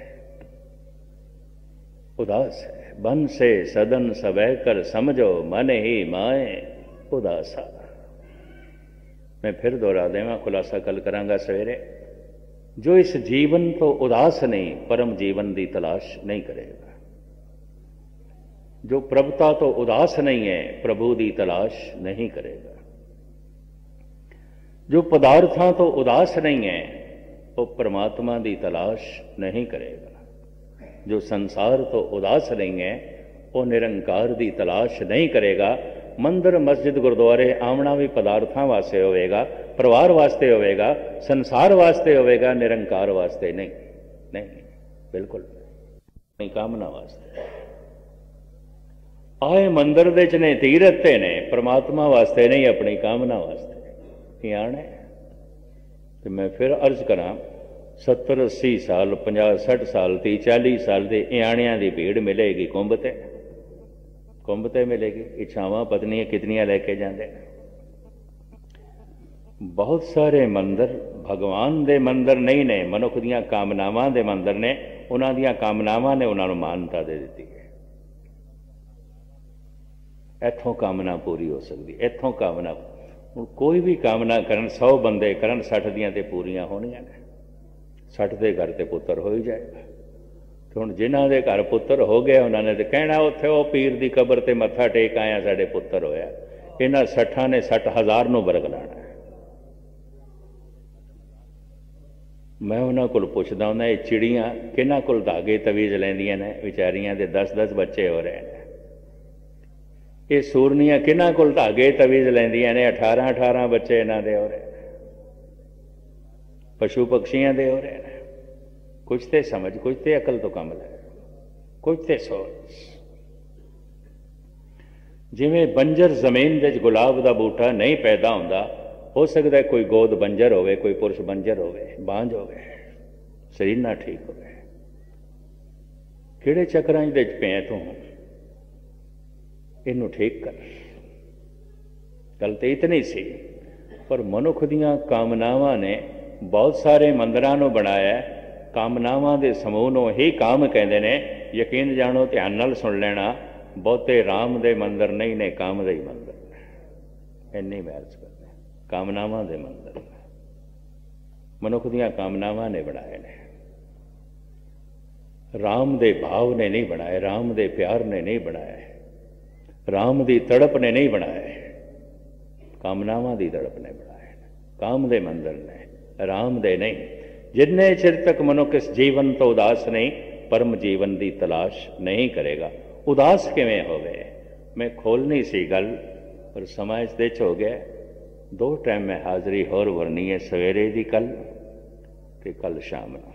उदास है। बन से सदन सबह कर समझो मन ही माए उदासा। मैं फिर दोहरा देवा, खुलासा कल करांगा सवेरे। जो इस जीवन तो उदास नहीं, परम जीवन की तलाश नहीं करेगा। जो प्रभुता तो उदास नहीं है, प्रभु की तलाश नहीं करेगा। जो पदार्थां तो उदास नहीं है, वो परमात्मा की तलाश नहीं करेगा। जो संसार तो उदास नहीं है, वो निरंकार की तलाश नहीं करेगा। मंदिर मस्जिद गुरुद्वारे आमना भी पदार्थां वास्ते होवेगा, परिवार वास्ते होवेगा, संसार वास्ते होवेगा, निरंकार वास्ते नहीं। नहीं, बिल्कुल नहीं, कामना वास्ते। आए मंदिर दे च ने, तीरथ ते ने, परमात्मा वास्ते नहीं, अपनी कामना वास्ते। आना है तो मैं फिर अर्ज करा, सत्तर अस्सी साल, पचास सठ साल, ती चाली साल के इयाणियां की भीड़ मिलेगी कुंभ ते, कुंभ ते मिलेगी। इच्छावां पत्नियां कितनियां लैके जाते। बहुत सारे मंदिर भगवान दे मंदिर नहीं ने, मनुख दियां कामनावां दे मंदिर ने। उन्हां दियां कामनावां ने उन्हां नूं मानता दे दी है। इत्थों कामना पूरी हो सकती, इत्थों कामना। हुण कोई भी कामना करन, सौ बंदे करन, सठ दियां ते पूरियां होणियां ने। सठ दे घर ते पुत्तर हो ही जाएगा। तो हुण जिन्हां दे घर पुत्तर हो गए, उन्होंने तो कहना उत्थे वो पीर दी कबर ते मत्था टेक आया, साडे पुत्तर होया। इन्हां सठा ने सठ हज़ार नूं बरग लाना। मैं उन्हां कोल पुछदा हुंदा, ये चिड़ियां किन्हां कोल धागे तवीज़ लैंदियां ने, विचारियां दे दस दस बच्चे हो रहे हैं। ये सूरनियां किन्हां कोल धागे तवीज़ लैंदियां ने, अठारह अठारह बच्चे इन्हां दे हो रहे हैं। पशु पक्षियां दे हो रहे हैं। कुछ तो समझ, कुछ तो अकल तो कम है, कुछ तो सोच। जिवें बंजर जमीन दे गुलाब का बूटा नहीं पैदा होंदा, हो सकता है कोई गोद बंजर होवे, कोई पुरुष बंजर होवे, बांझ होवे, शरीर ना ठीक होवे। किहड़े चक्रां दे विच पिया तूं? इनू ठीक कर। गल तो इतनी सी, पर मनुख दियां कामनावां ने बहुत सारे मंदिरां नूं बनाया। कामनावां दे समूह नूं ही काम कहंदे ने। यकीन जाणो, ध्यान नाल सुन लेना, बहुते राम दे मंदिर नहीं ने, काम दे ही मंदिर ने। इन्नी मैं अर्ज करदा, कामनावां दे मंदिर मनुख दियां कामनावां ने बनाए ने। राम दे भाव ने नहीं बनाए, राम दे प्यार ने नहीं बनाए, राम दी तड़प ने नहीं बनाए, कामनावां दी तड़प ने बनाए। काम दे मंदिर ने, राम दे नहीं। जिन्ने चिर तक मनुख इस जीवन तो उदास नहीं, परम जीवन की तलाश नहीं करेगा। उदास किवें होवे? मैं खोलनी सी गल, पर समय इस दे च हो गया। दो टाइम में हाज़री होर भरनी है, सवेरे दी कल ते कल शाम नूं।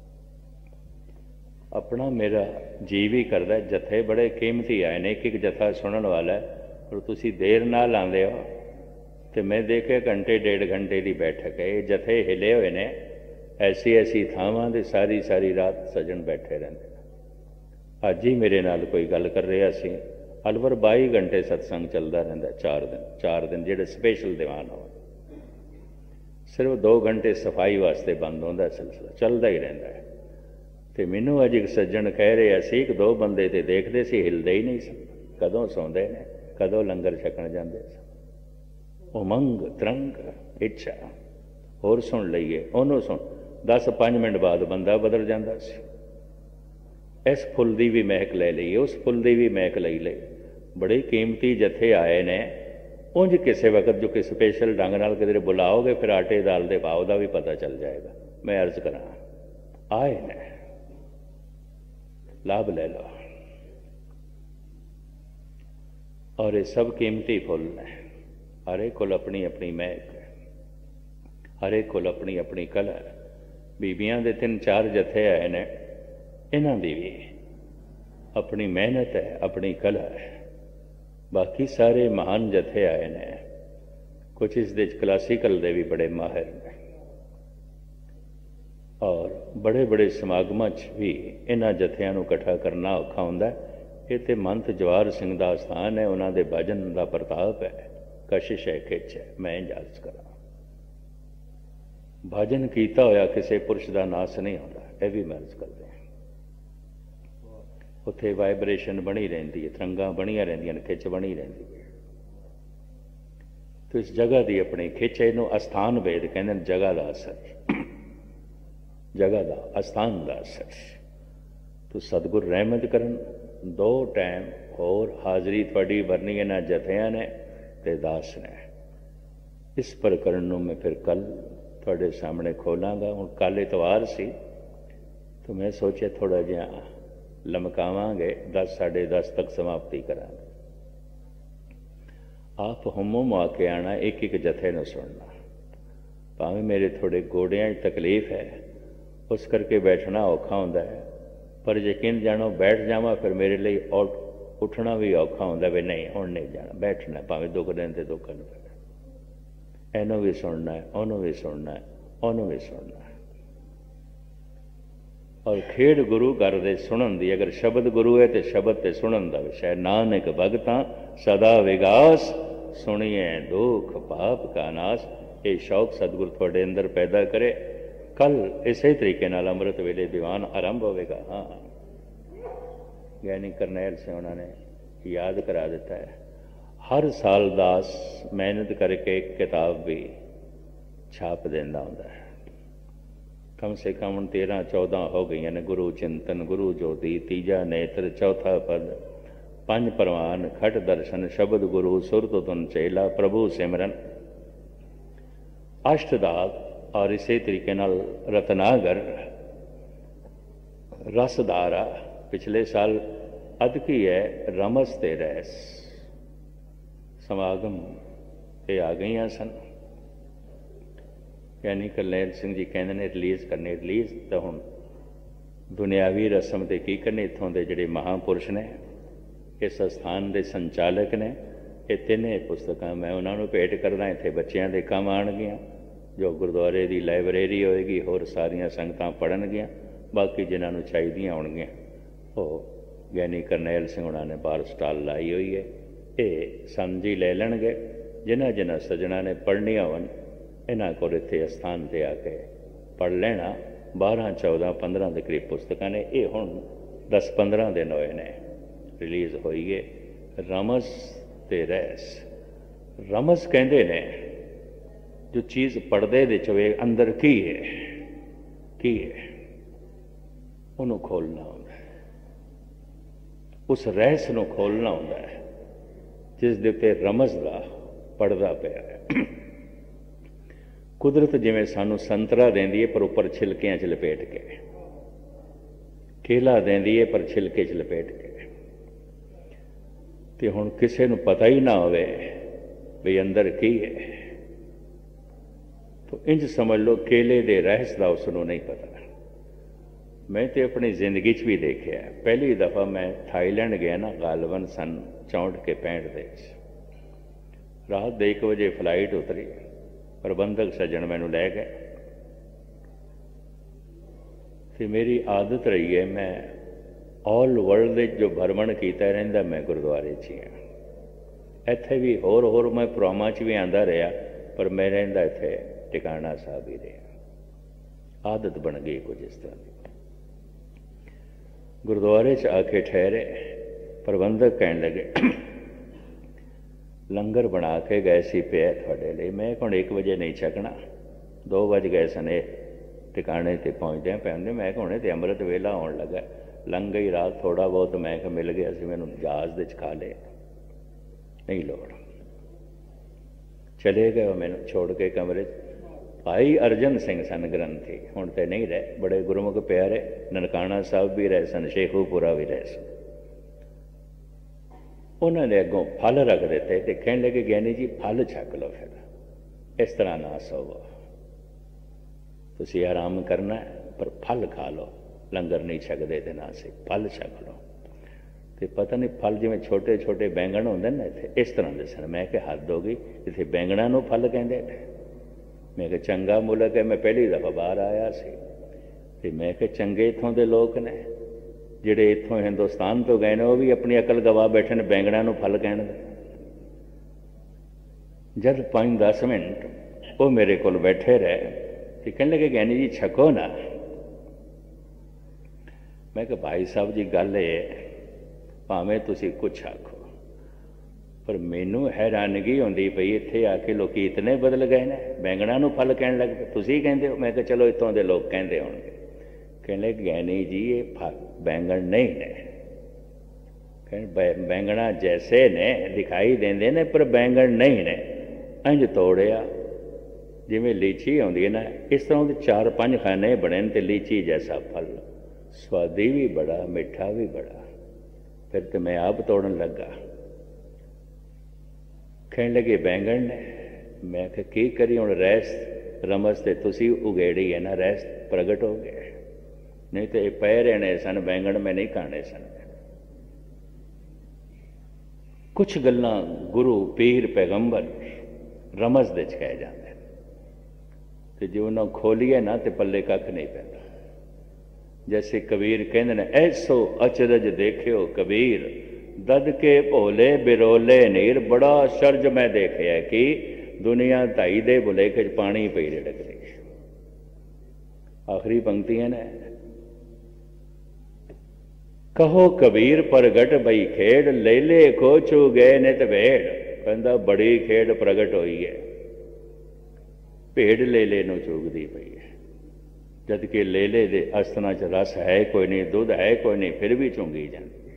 अपना मेरा जी भी करता, जथे बड़े कीमती आए ने, एक एक जथा सुनने वाला है, और तुसी देर नाल आंदे हो। तो मैं देखे घंटे डेढ़ घंटे की बैठक है। ये जथे हिले हुए ने, ऐसी ऐसी थावां ते सारी सारी रात सजन बैठे रहंदे। ਅੱਜ ही मेरे नाल कोई गल कर रहा सी, अलवर बाई घंटे सत्संग चलता रहिंदा, चार दिन चार दिन जिहड़े स्पेशल दीवान हो, सिर्फ दो घंटे सफाई वास्ते बंद होंदा सिलसिला, चलता ही रहिंदा है। तो मैनू अज एक सज्जन कह रहे सी कि दो बंदे तो देखते सी, हिलते ही नहीं सन, कदों सौंदे ने कदों लंगर छकण जाते सन। उमंग तरंग इच्छा, होर सुन लईए उन्होंने सुन, दस पाँच मिनट बाद बंदा बदल जाता सी। इस फुल की भी महक ले ली, उस फुल की भी महक ले ली। बड़े कीमती जथे आए ने, उंज किसी वक्त जो कि स्पेशल ढंग नाल किधरे बुलाओगे फिर आटे दाल के भाव का भी पता चल जाएगा। मैं अर्ज करा, आए ने, लाभ ले लो। और ये सब कीमती फुल ने, हर एक कोल अपनी अपनी महक, हर एक कोल अपनी अपनी कला। बीबियां दे तीन चार जथे आए ने, इन्हां दी भी अपनी मेहनत है, अपनी कला है। बाकी सारे महान जथे आए ने, कुछ इस दे क्लासीकल दे भी बड़े माहिर ने, और बड़े बड़े समागमां च भी इन्हां जथियां नूं इकट्ठा करना औखा हुंदा है। ये तो महंत जवाहर सिंह दा स्थान है, उन्हां दे भजन दा प्रताप है, कशिश है, खिच है। मैं इजाज़ करा, भजन कीता होया किसी पुरुष का नास नहीं होता, यह भी महज करते हैं। उत्थे वाइब्रेशन बनी रही है, तरंगा बनिया रहिंदियां ने, खिच बनी रही है। तो इस जगह की अपनी खिच, इनू अस्थान वेद कहते हैं, जगह का असर, जगह का अस्थान का असर। तो सतगुर रहमत करन, दो टाइम होर हाज़री थोड़ी भरनी इन्हां जथियां ने ते दास ने। इस प्रकरण नूं मैं फिर कल थोड़े सामने खोलांगा। हुण कल इतवार सी, तो मैं सोचा थोड़ा जिहा लमकावांगे, दस साढ़े दस तक समाप्ति करांगे। आप हुमुम आके आना, एक एक जथे न सुनना। भावें मेरे थोड़े गोडियां तकलीफ है, उस करके बैठना औखा हुंदा है, पर यकीन जानो बैठ जावां फिर मेरे लिए उठ उठना भी औखा हुंदा भी नहीं हुण नहीं जाना, बैठना, भावें दुख दिन ते दुख न पैना। इनू भी सुनना है, उन्होंने भी सुनना है, उन्होंने भी सुनना है। और खेड गुरु घर दे सुनन दी, अगर शब्द गुरु है तो शब्द ते सुनन दा विषय। नानक भगतां सदा विगास, सुनिए दुख पाप का नाश। ये शौक सतगुर थोड़े अंदर पैदा करे। कल इसे तरीके नाल अमृत वेले दीवान आरंभ होगा। हाँ, ज्ञानी करनैल से उन्होंने याद करा दिता है, हर साल दास मेहनत करके एक किताब भी छाप देंदा हुंदा है। कम से कम तेरह चौदह हो गई ने। गुरु चिंतन, गुरु ज्योति, तीजा नेत्र, चौथा पद, पंज परवान, खट दर्शन, शब्द गुरु, सुरत तुन चेला, प्रभु सिमरन, अष्टदात, और इसी तरीके नाल रत्नागर, रसधारा। पिछले साल अदकी है रमस ते रहस समागम ये आ गई सन। यानी करनैल सिंह जी कहते हैं रिलीज़ करने, रिलीज़ तो हुण दुनियावी रस्म ते की करने। इत्थों के जिहड़े महापुरुष ने, इस स्थान के संचालक ने, ये तिने पुस्तकां मैं उन्होंने भेंट करना। इत्थे बच्चों के काम आउणगियां, जो गुरुद्वारे की लाइब्रेरी होएगी, होर सारियां संगतां पढ़नगियां, बाकी जिन्होंने चाहिदियां होणगियां वो ज्ञानी करनैल सिंह उन्होंने बाहर स्टाल लाई हुई है। ये समझी ले लैणगे। जिन्हां जिन्हां सज्जणा ने पढ़नियां होवन, इन्हां कोल इत्थे स्थान ते आके पढ़ लेना। बारह चौदह पंद्रह के करीब पुस्तकां ने, ये हुण दस पंद्रह दिन होए ने रिलीज़ होई है। रमस ते रहस, रमस कहंदे ने जो चीज़ पढ़दे दे चवे अंदर की है, की है उन्होंने खोलना होंदा है। उस रहस नूं खोलना होंदा है जिस दे उत्ते रमज दा पड़दा पिया है। कुदरत जिवें सानू संतरा देंदी है पर उपर छिलकियां च लपेट के, केला देंदी है पर छिलके च लपेट के। ते हुण किसे नूं पता ही ना होवे भी अंदर की है, तो इंज समझ लो केले दे रहस दा उसनूं नहीं पता। मैं तो अपनी जिंदगी च भी देखा है। पहली दफ़ा मैं थाईलैंड गया ना, गालबन सन चौंठ के पैंठ दे रात दे एक बजे फ्लाइट उतरी। प्रबंधक सज्जन मैनू लै गए। फिर मेरी आदत रही है, मैं ऑल वर्ल्ड दे जो भरमण कीता रहिंदा मैं गुरुद्वारे च ही हाँ। इत्थे भी होर होर मैं प्रोग्रामां च भी आंदा रहा, पर मैं रहिंदा इत्थे टिकाणा साहब ही रहा। आदत बन गई कुछ इस तरह की। गुरुद्वारे च आके ठहरे, प्रबंधक कहन लगे लंगर बना के गए सी पिया थोड़े लिए। मैं हुण एक बजे नहीं छकना, दो बज गए सने टिकाणे ते पहुँचदे पैंदे। मैं हुणे ते अमृत वेला आउण लगा, लंघ गई रात, थोड़ा बहुत मैं मिल गया सी, मैनूं जहाज़ दे खा ले, नहीं लोड़। चले गए मैनूं छोड़ के कमरे। भाई अर्जन सिंह सन ग्रंथी, हुण ते नहीं रहे, बड़े गुरमुख प्यारे। ननकाणा साहब भी रहे सन, शेखूपुरा भी रहे सन। उन्होंने अगों फल रख दिते ते कहने लगे ज्ञानी जी फल छक लो, फिर इस तरह ना सोवो, तुसीं आराम करना है पर फल खा लो, लंगर नहीं छकते तो ना से फल छक लो। तो पता नहीं फल जिवें छोटे छोटे बैंगण होंदे ना इत्थे, इस तरह दे सन। मैं कहा हद हो गई, इत्थे बैंगणां नूं फल कहंदे ने। मैं कहा चंगा मुल्क है, मैं पहली दफ़ा बाहर आया सी ते मैं कहा चंगे इत्थों दे लोग ने, जिहड़े इत्थों हिंदुस्तान तो गए ने वो भी अपनी अकल गवा बैठे ने, बैंगणां नूं फल कहण दे। जद पाँच दस मिनट वो मेरे कोल बैठे रहे तो कहने लगे ज्ञानी जी छको ना। मैं कहा भाई साहब जी गल ये भावें तुसीं कुछ आखो, पर मैनू हैरानगी होंदी पई इत्थे आके लोग इतने बदल गए ने, बैंगणां नूं फल कहण लग पे, तुसीं कहंदे हो। मैं कहा चलो इत्थों दे लोग कहंदे होणगे। कहने लगे ज्ञानी जी ये फल बैंगण नहीं ने, कहने बैंगणा जैसे ने दिखाई देंदे ने पर बैंगण नहीं ने। इंज तोड़िया जिवें लीची आउंदी है ना, इस तरह के चार पांच खाने बने ते लीची जैसा फल, स्वादी भी बड़ा मिठा भी बड़ा। फिर तो मैं आप तोड़न लगा। कहने लगे बैंगण ने। मैं कहा की करी हुण, रहस रमस ते तुसी उगेड़ी है ना, रहस प्रगट हो गए, नहीं तो ये पै रहने सन बैंगण में नहीं खाने सन। कुछ गल्लां गुरु पीर पैगंबर रमस दे च कह जाते हैं, तो जो उन्होंने खोलीए ना तो पल्ले कख नहीं पैंदा। जैसे कबीर कहते हैं ऐसो अचरज देखियो कबीर, दद के भोले बिरोले नीर। बड़ा आश्चर्य मैं देखिया कि दुनिया ढाई दे भुलेखे च पानी पई रिड़कदी। आखिरी पंक्तियां ने, कहो कबीर प्रगट बई खेड़, लेले को चू गए नित भेड़। कहंदा बड़ी खेड़ प्रगट हुई है, भेड़ लेले नूं चूगदी पई है, जबकि लेले दे अस्तना च रस है कोई नहीं, दुध है कोई नहीं, फिर भी चूंगी जाती है।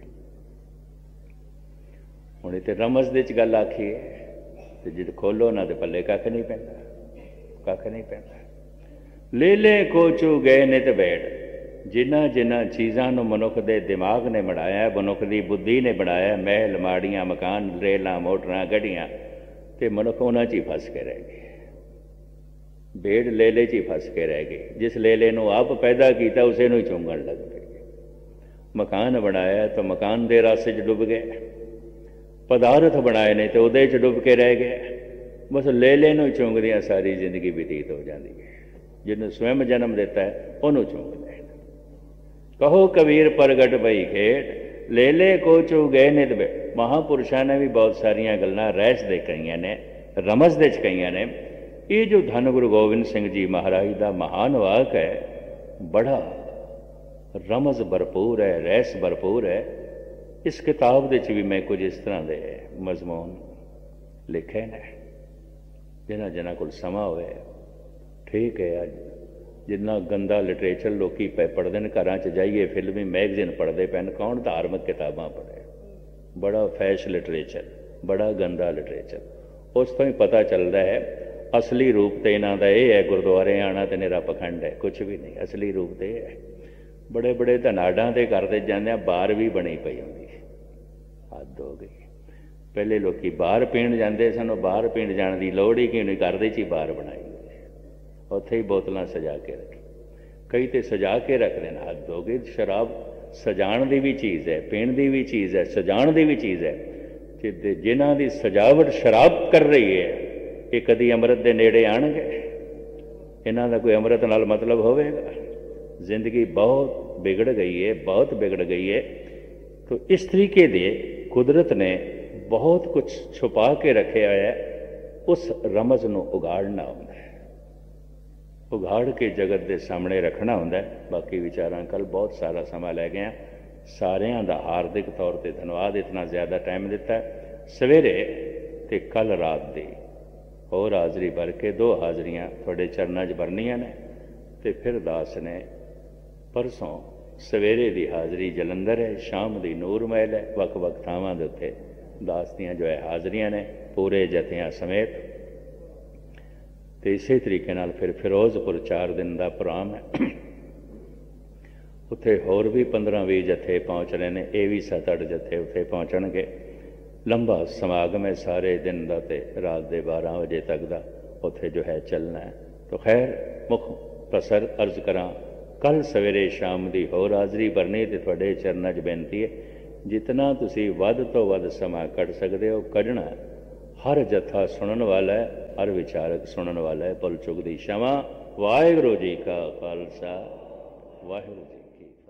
हुण इत्थे रमस दे च गल आखी है ते जिद खोलो ना ते पल्ले कख नहीं पैंदा, कख नहीं पैंदा। लेले को चू गए नित भेड़। जिन्हां जिन्हां चीज़ां नूं मनुख दे दिमाग ने बनाया, मनुख दी बुद्धि ने बनाया, महल माड़ियां मकान रेलां मोटरां गड्डियां, ते मनुख उन्हां च ही फस के रह गए। भेड़ लेले च ही फस के रह गई। जिस लेले नूं आप पैदा किया उसे नूं ही चूंगण लग पई। मकान बनाया तो मकान दे रस च डुब गए, पदार्थ बनाए ने तो उहदे च डुब के रह गए। बस लेले नूं चूंगदियां सारी जिंदगी बतीत हो जाती है। जिन्होंने स्वयं जन्म दिता है उन्होंने चूंगदे। कहो कबीर प्रगट बई खेड़, लेले को चू गए नित भेड़। महापुरुषों ने भी बहुत सारिया गल्लां रहस दे कईयां ने, रमस दे च कईयां ने। ये जो धन गुरु गोबिंद सिंह जी महाराज का महान वाक है, बड़ा रमज भरपूर है, रहस भरपूर है। इस किताब दे च भी मैं कुछ इस तरह के मजमून लिखे ने, जिन्हां जिन्हां कोल समा होवे। ठीक है, अज जिन्ना गंदा लिटरेचर लोग पढ़ते हैं, घर च जाइए फिल्मी मैगजीन पढ़ते पैन, कौन धार्मिक किताबां पढ़े। बड़ा फैश लिटरेचर, बड़ा गंदा लिटरेचर। उस तो ही पता चलता है असली रूप तो इन्हों का यह है, गुरुद्वारे आना तो निरा पखंड है, कुछ भी नहीं। असली रूप तो यह है। बड़े बड़े धनाडां के घर से जाने बार भी बनी पई होंदी, हद हो गई। पहले लोग बाहर पीण जाते सन, बाहर पीण जाने की लोड़ ही क्यों नहीं, घर दे ही बार बनाई, उत्थे ही बोतलां सजा के रखी। कई तो सजा के रख देना, हद हो गई। शराब सजाण की भी चीज़ है, पीण की भी चीज़ है, सजाण की भी चीज़ है। ते जिन्हां दी सजावट शराब कर रही है, ये कदी अमृत के नेड़े आणगे? इन्हां दा कोई अमृत नाल मतलब होवेगा? जिंदगी बहुत बिगड़ गई है, बहुत बिगड़ गई है। तो इस तरीके दे कुदरत ने बहुत कुछ छुपा के रखे है, उस रमज नूं उगाड़ना होंदा है, उगाड़ के जगत के सामने रखना होंदा है। बाकी विचारां कल बहुत सारा समा लै गया, सारियां दा हार्दिक तौर पर धन्यवाद, इतना ज़्यादा टाइम दिता है। सवेरे ते कल रात दी होर हाज़री भर के दो हाज़रियां तुहाडे चरनां 'च भरनियां ने, ते फिर दास ने परसों सवेरे की हाज़री जलंधर है, शाम की नूर महल है, वक् वक् थावां दे उत्ते दास दियां जो है हाज़रियां ने पूरे जत्थियां समेत। तो इसे तरीके नाल फिर फिरोजपुर चार दिन का प्रोग्राम है, उत्थे होर भी पंद्रह भी जत्थे पहुँच रहे हैं, ये भी सत्त अठ जत्थे उत्थे पहुँचणगे। लंबा समागम है सारे दिन का, तो रात के बारह बजे तक का उत्थे जो है चलना है। तो खैर मुख कसर अर्ज करा, कल सवेरे शाम की होर हाज़री भरनी, तो तुहाडे चरनां 'च बेनती है जितना तुसी वध तो वध समा कढ़ सकते हो कढ़ना। हर जत्था सुनन वाला है, हर विचारक सुनन वाला है। भुल चुक दी क्षमा। वाहिगुरू जी का खालसा, वाहिगुरू जी की